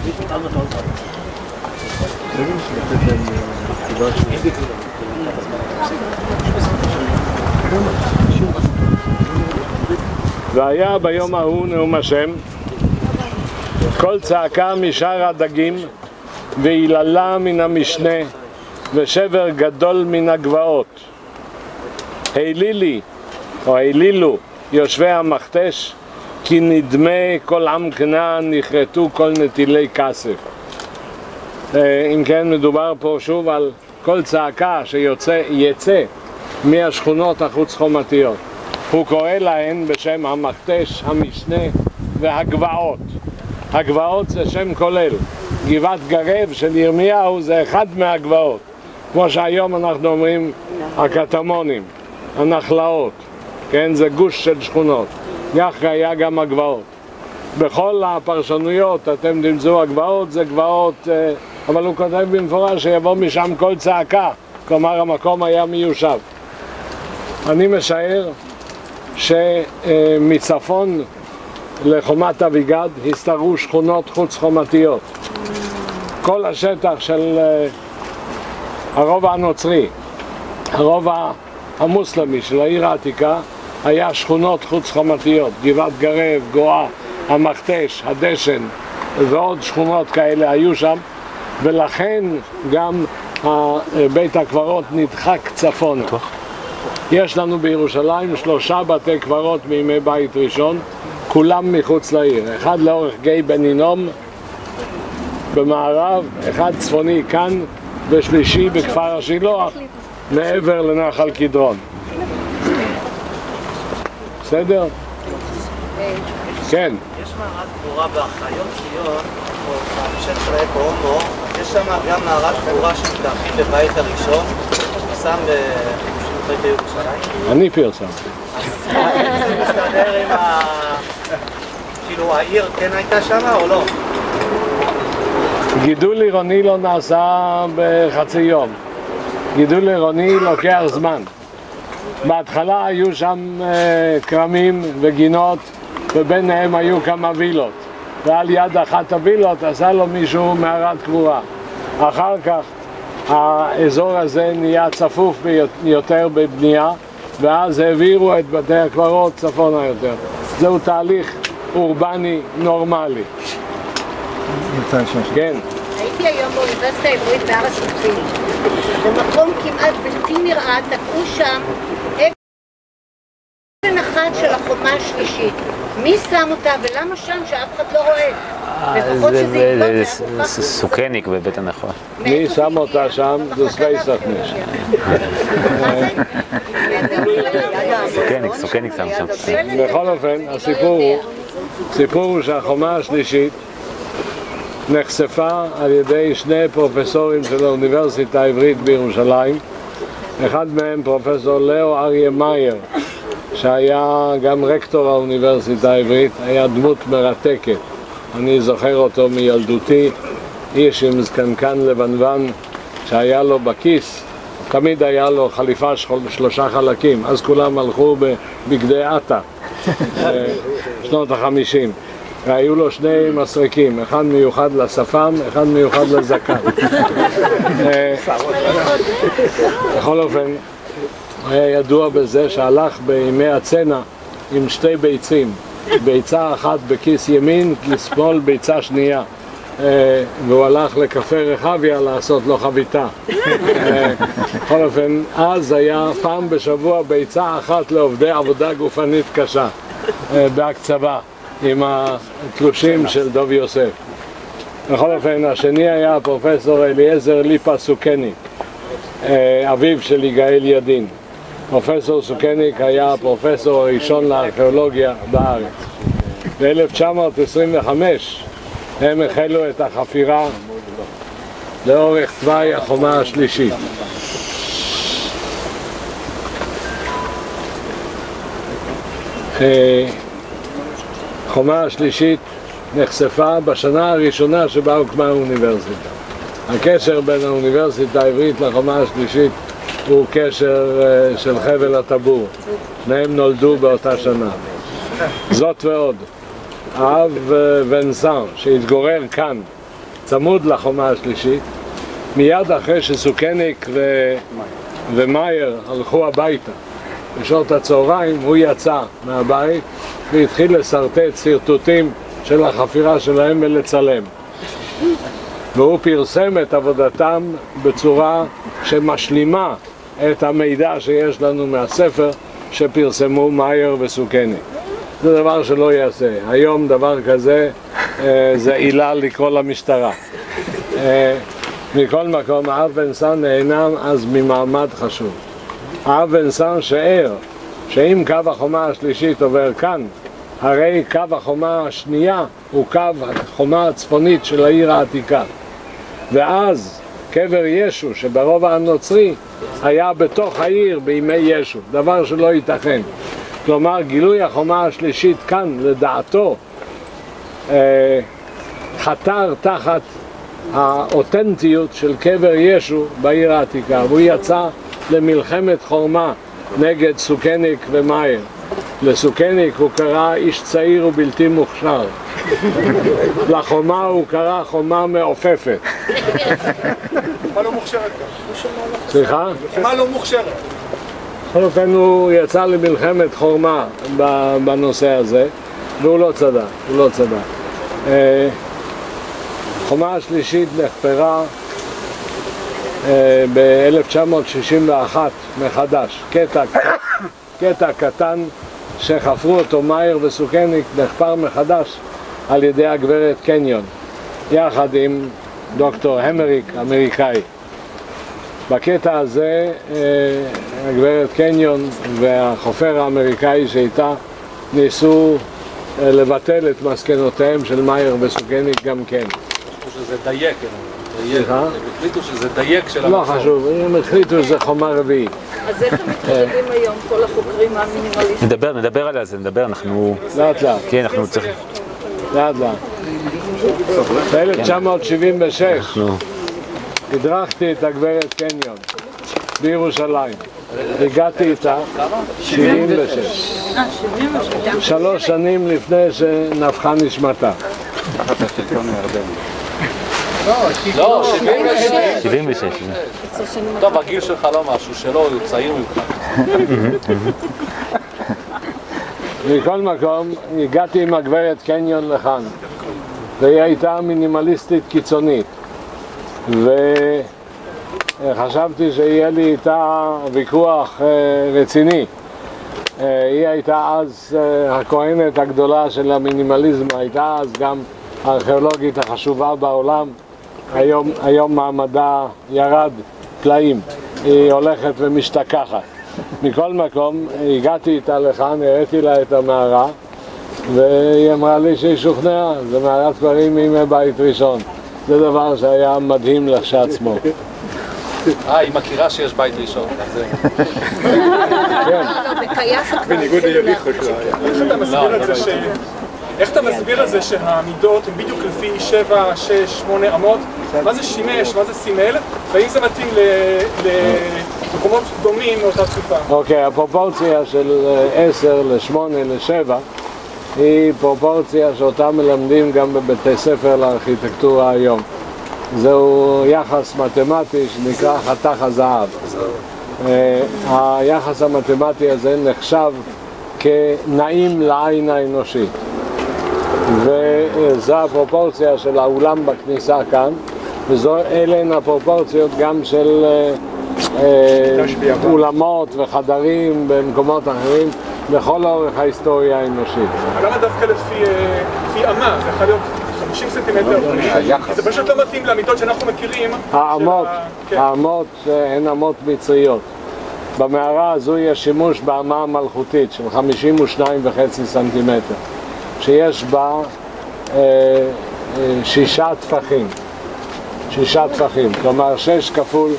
והיה ביום ההוא נאום השם, קול צעקה משאר הדגים והיללה מן המשנה ושבר גדול מן הגבעות. הילילי או הילילו יושבי המכתש, כי נדמה כל עם כנען נכרתו כל נטילי כסף. אם כן, מדובר פה שוב על כל צעקה שיצא מהשכונות החוץ חומתיות. הוא קורא להן בשם המכתש, המשנה והגבעות. הגבעות זה שם כולל. גבעת גרב של ירמיהו זה אחד מהגבעות, כמו שהיום אנחנו אומרים הקטמונים, הנחלאות, כן? זה גוש של שכונות. כך היה גם הגבעות. בכל הפרשנויות אתם תמצאו הגבעות זה גבעות, אבל הוא כותב במפורש שיבוא משם כל צעקה, כלומר המקום היה מיושב. אני משער שמצפון לחומת אביגד הסתרו שכונות חוץ חומתיות. כל השטח של הרובע הנוצרי, הרובע המוסלמי של העיר העתיקה, היה שכונות חוץ חומתיות, גבעת גרב, גואה, המכתש, הדשן ועוד שכונות כאלה היו שם, ולכן גם בית הקברות נדחק צפונה. יש לנו בירושלים 3 בתי קברות מימי בית ראשון, כולם מחוץ לעיר. אחד לאורך גיא בן הינום במערב, אחד צפוני כאן, ושלישי בכפר השילוח מעבר לנחל קדרון. בסדר? כן. יש מערת קבורה באחיות ציון, או בהמשך של האקו הומו, יש שם גם מערת קבורה שמתארחים בבית הראשון, שפורסם בבית בירושלים. אני פרסמתי. אז זה מסתדר עם כאילו העיר כן הייתה שם או לא? גידול עירוני לא נעשה בחצי יום. גידול עירוני לוקח זמן. בהתחלה היו שם קרמים וגינות, וביניהם היו כמה וילות. ועל יד אחת הווילות עשה לו מישהו מערת קבורה. אחר כך האזור הזה נהיה צפוף יותר בבנייה, ואז העבירו את בתי הקברות צפונה יותר. זהו תהליך אורבני נורמלי. כן. הייתי היום באוניברסיטה העברית בהר הצופים. במקום כמעט בלתי נראה תקעו שם אבן אחת של החומה השלישית. מי שם אותה ולמה שם שאף אחד לא רואה? לפחות שזה יבוא, זה סוכניק בבית הנכון. מי שם אותה שם? זה ספייסטניש. סוכניק שם שם. בכל אופן, הסיפור הוא שהחומה השלישית נחשפה על ידי 2 פרופסורים של האוניברסיטה העברית בירושלים. אחד מהם פרופסור לאו אריה מאייר, שהיה גם רקטור האוניברסיטה העברית, היה דמות מרתקת. אני זוכר אותו מילדותי, איש עם זקנקן לבנוון שהיה לו בכיס, תמיד היה לו חליפה 3 חלקים, אז כולם הלכו בבגדי עטה, שנות ה-50. והיו לו 2 מסרקים, אחד מיוחד לשפם, אחד מיוחד לזקן. בכל אופן, הוא היה ידוע בזה שהלך בימי הצנע עם 2 ביצים, ביצה אחת בכיס ימין, כיס שמאל, ביצה שנייה. והוא הלך לקפה רחביה לעשות לו חביתה. בכל אופן, אז היה פעם בשבוע ביצה אחת לעובדי עבודה גופנית קשה, בהקצבה, עם התלושים של דוב יוסף. בכל אופן, השני היה הפרופסור אליעזר ליפה סוכניק. אביו של יגאל ידין. פרופסור סוכניק היה הפרופסור הראשון לארכיאולוגיה בארץ. ב-1925 הם החלו את החפירה לאורך תוואי החומה השלישית. החומה השלישית נחשפה בשנה הראשונה שבה הוקמה האוניברסיטה. הקשר בין האוניברסיטה העברית לחומה השלישית הוא קשר של חבל הטבור. שניהם נולדו באותה שנה. זאת ועוד, האב ונסן שהתגורר כאן צמוד לחומה השלישית, מיד אחרי שסוכניק ומאייר הלכו הביתה בשעות הצהריים, הוא יצא מהבית והתחיל לסרטט סרטוטים של החפירה שלהם ולצלם. והוא פרסם את עבודתם בצורה שמשלימה את המידע שיש לנו מהספר שפרסמו מאייר וסוכניק. זה דבר שלא יעשה. היום דבר כזה זה עילה לקרוא למשטרה. מכל מקום, האב ונסן נהנם אז ממעמד חשוב. האב ונסן שער שאם קו החומה השלישית עובר כאן, הרי קו החומה השנייה הוא קו החומה הצפונית של העיר העתיקה. ואז קבר ישו שברובע הנוצרי היה בתוך העיר בימי ישו, דבר שלא ייתכן. כלומר, גילוי החומה השלישית כאן, לדעתו, חתר תחת האותנטיות של קבר ישו בעיר העתיקה. והוא יצא למלחמת חורמה נגד סוכניק ומאייר. לסוכניק הוא קרא איש צעיר ובלתי מוכשר. לחומה הוא קרא חומה מעופפת. מה לא מוכשרת? סליחה? מה לא מוכשרת? בכל אופן הוא יצא למלחמת חורמה בנושא הזה, והוא לא צדק, הוא לא צדק. החומה השלישית נחפרה ב-1961 מחדש, קטע קטן שחפרו אותו מאייר וסוכניק נחפר מחדש על ידי הגברת קניון, יחד עם דוקטור המריק, אמריקאי. בקטע הזה הגברת קניון והחופר האמריקאי שאיתה ניסו לבטל את מסקנותיהם של מאייר וסוכניק גם כן. שזה דייק, סליחה? הם החליטו שזה דייק של לא המחסור. חשוב, הם החליטו שזה חומה רביעית. אז איך הם מתמודדים היום, כל החוקרים המינימליסטים? נדבר על זה, נדבר, אנחנו... לאט לאט. כן, אנחנו צריכים... לאט לאט. ב-1976 הדרכתי את הגברת קניון בירושלים. הגעתי איתה 76. 3 שנים לפני שנפחה נשמתה. לא, 76. 76. טוב, הגיל שלך לא משהו, שלא, הוא צעיר ממך. מכל מקום, הגעתי עם הגברת קניון לכאן, והיא הייתה מינימליסטית קיצונית, וחשבתי שיהיה לי איתה ויכוח רציני. היא הייתה אז הכהנת הגדולה של המינימליזם, הייתה אז גם הארכיאולוגית החשובה בעולם. היום מעמדה ירד פלאים, היא הולכת ומשתכחת. מכל מקום, הגעתי איתה לכאן, הראיתי לה את המערה, והיא אמרה לי שהיא שוכנעה, זה מערת קברים מימי בית ראשון. זה דבר שהיה מדהים לכשעצמו. היא מכירה שיש בית ראשון. כן. בניגוד ליריחו איך אתה מסביר את זה שהמידות הן בדיוק לפי 7, 6, 8 אמות? מה זה שימש, מה זה סימל? והאם זה מתאים למקומות דומים מאותה תקופה? אוקיי, הפרופורציה של 10 ל-8 ל-7 היא פרופורציה שאותה מלמדים גם בבתי ספר לארכיטקטורה היום. זהו יחס מתמטי שנקרא חתך הזהב. היחס המתמטי הזה נחשב כנעים לעין האנושית. וזו הפרופורציה של האולם בכניסה כאן, ואלה הן הפרופורציות גם של אולמות וחדרים במקומות אחרים לכל אורך ההיסטוריה האנושית. למה דווקא לפי אמה? זה יכול להיות 50 סנטימטר. זה פשוט לא מתאים למידות שאנחנו מכירים. האמות הן אמות מצריות. במערה הזו יש שימוש באמה המלכותית של 52.5 סנטימטר, שיש בה 6 טפחים. 6 טפחים, כלומר 6 כפול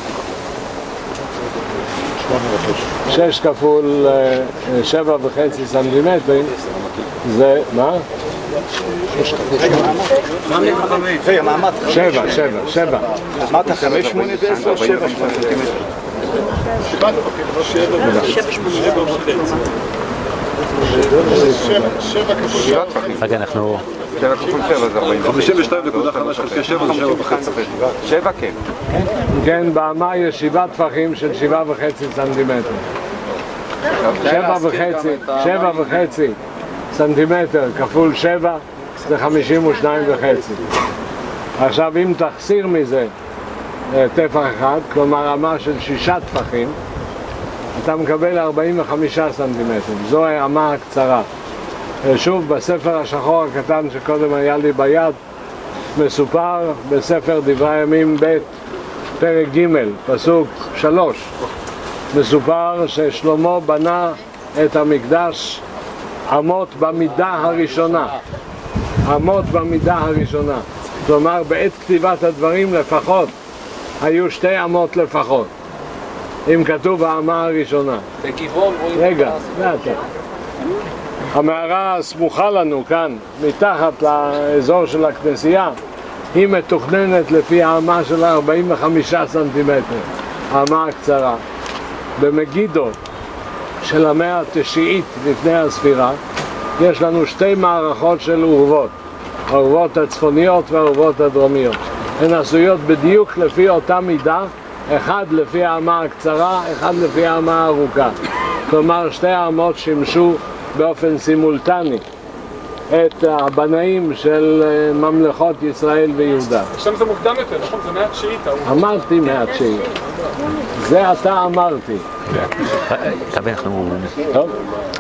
7.5 סנטימטרים, זה, מה? 7. אמרת 5, 8 ו10 או 7, 8 סנטימטר? 7 רגע, אנחנו... 7 כפול 7 זה 52.5 חלקי 7 זה 7.5. 7 כן. כן, באמה יש 7 טפחים של 7.5 סנטימטר. 7.5 סנטימטר כפול 7 זה 52.5. עכשיו אם תחסיר מזה טפח אחד, כלומר אמה של 6 טפחים, אתה מקבל 45 סנטימטר. זו האמה הקצרה. שוב, בספר השחור הקטן שקודם היה לי ביד, מסופר בספר דברי הימים ב' פרק ג' פסוק 3, מסופר ששלמה בנה את המקדש אמות במידה הראשונה. אמות במידה הראשונה. כלומר, בעת כתיבת הדברים לפחות היו 2 אמות לפחות. אם כתוב האמה הראשונה. בגבעון רואים... רגע, לאט. המערה הסמוכה לנו כאן, מתחת לאזור של הכנסייה, היא מתוכננת לפי האמה של 45 סנטימטר, האמה הקצרה. במגידו של המאה התשיעית לפני הספירה, יש לנו 2 מערכות של אורוות, האורוות הצפוניות והאורוות הדרומיות. הן עשויות בדיוק לפי אותה מידה, אחד לפי האמה הקצרה, אחד לפי האמה הארוכה. כלומר, 2 האמות שימשו באופן סימולטני את הבנאים של ממלכות ישראל ויהודה. שם זה מוקדם יותר, נכון? זה 109. אמרתי 109. זה אתה אמרתי. תבין, אנחנו... טוב.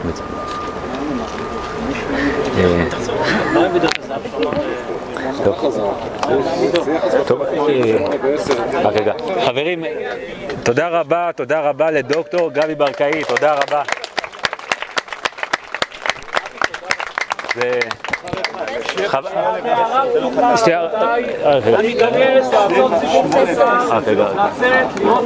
טוב, רגע. חברים, תודה רבה לדוקטור גבי ברקאי, תודה רבה. אני אגנס לעשות סיבוב קצר, לצאת, לראות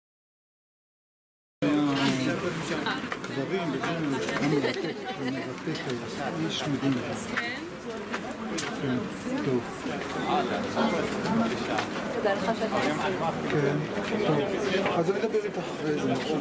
תודה לך שאתה כן, טוב. אז אני אדבר איתך אחרי זה, פשוט...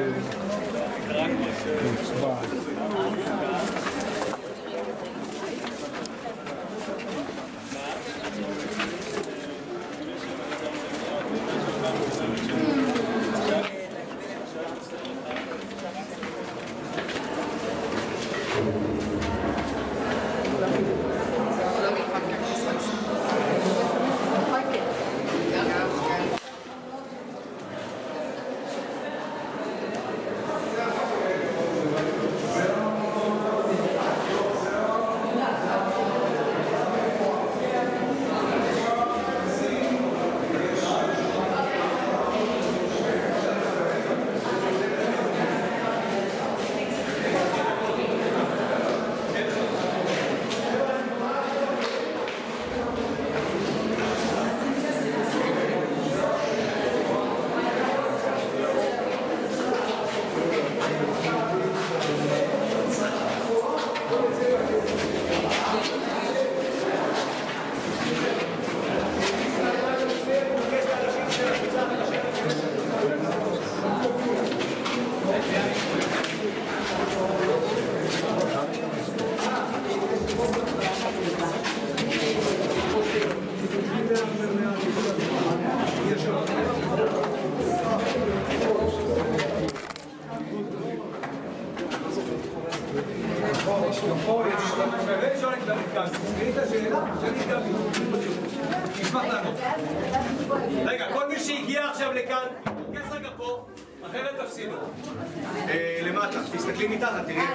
רגע, כל מי שהגיע עכשיו לכאן, תתרכז רגע פה, אחרת תפסידו. למטה. למטה, תסתכלי מתחת, תראי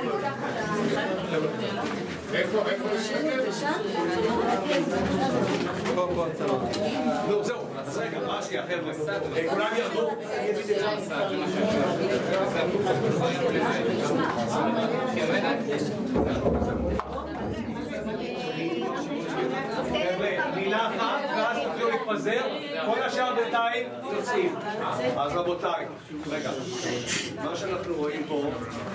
איפה. פה, נו, זהו, אז רגע, מה שנייה, חבר'ה, כולם ירדו. חבר'ה, מילה אחת, ואז תתחילו להתפזר, כל השאר בינתיים יוצאים. אז רבותיי, רגע, מה שאנחנו רואים פה,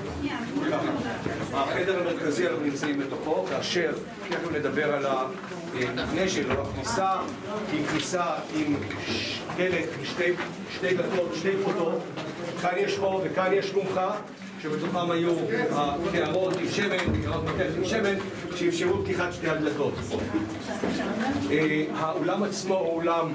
החדר המרכזי אנחנו נמצאים בתוכו, כאשר אנחנו נדבר על המבנה שלו, הכניסה היא כניסה עם דלת, שתי דלתות, שתי פרוטות, כאן יש חור וכאן יש מומחה, שבתוכם היו הקערות עם שמן, קערות מתכת עם שמן, שאפשרו פתיחת שתי הדלתות. האולם עצמו הוא אולם,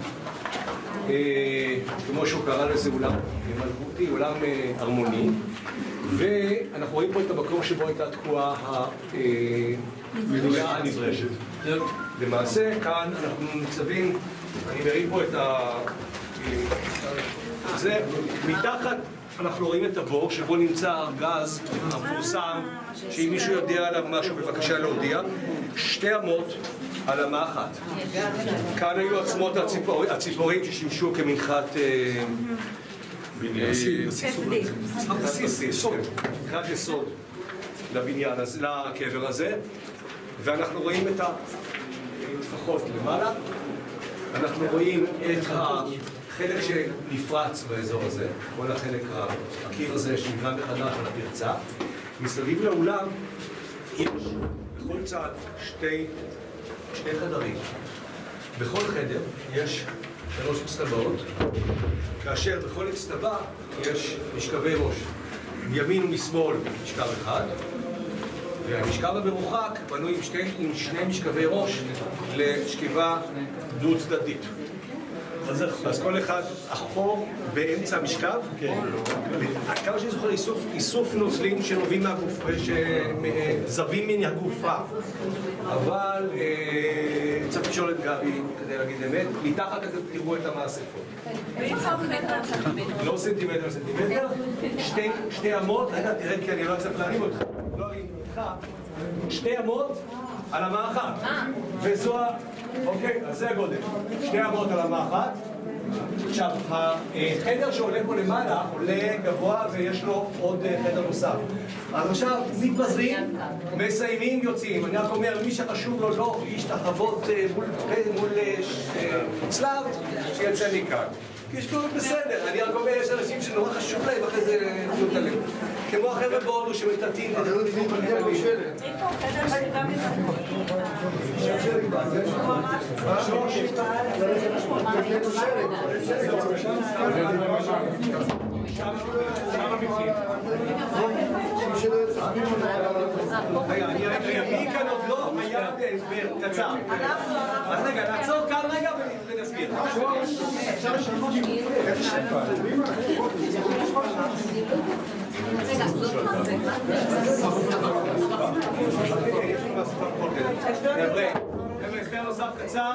כמו שהוא קרא לזה אולם מלכותי, אולם הרמוני, ואנחנו רואים פה את המקום שבו הייתה תקועה המילויה הנדרשת. למעשה כאן אנחנו ניצבים, אני מרים פה את זה, מתחת אנחנו רואים את הבור שבו נמצא הארגז המפורסם, שאם מישהו יודע עליו משהו בבקשה להודיע. 2 אמות על אמה אחת. כאן היו עצמות הציפורים ששימשו כמנחת יסוד לבניין, לקבר הזה, ואנחנו רואים את הטפחות למעלה, אנחנו רואים את החלק שנפרץ באזור הזה, כל החלק הקיר הזה שנקרא מחדש על הפרצה. מסביב לאולם יש בכל צד שתי חדרים. בכל חדר יש 3 אצטבעות, כאשר בכל אצטבה יש משכבי ראש. מימין ומשמאל משכב אחד, והמשכב המרוחק בנוי עם 2 משכבי ראש לשכיבה דו צדדית. אז כל אחד אחור באמצע המשכב, כמה שאני זוכר איסוף נוזלים שנובעים מהגוף, שזבים מן הגופה, אבל צריך לשאול את גבי כדי להגיד אמת, מתחת אתם תראו את המאספות. לא סנטימטר, 2 אמות, רגע תראה כי אני לא אצטרך להרים אותך, לא ארים אותך, 2 אמות על אמה אחת, וזו, אוקיי, אז זה הגודל, 2 אמות על אמה אחת. עכשיו, החדר שעולה פה למעלה עולה גבוה ויש לו עוד חדר נוסף. אז עכשיו מתפזרים, מסיימים, יוצאים. אני רק אומר, מי שחשוב לו לא להשתחוות מול צלב, שיצא מכאן. יש פה בסדר, אני רק אומר, יש אנשים שנורא חשוב להם אחרי זה נתנו את הלב. כמו החבר'ה בהודו שמטאטים את הלב. איפה החדר שגם מי כאן עוד לא היה הסבר קצר. אז רגע, נעצור כאן רגע ונסביר. הסבר נוסף קצר.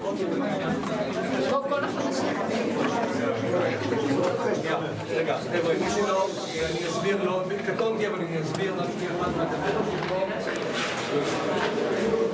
רגע, חבר'ה, מי שלא, אני אסביר לו, קטונתי אבל אני אסביר רק שנייה אחת מהדבר שבו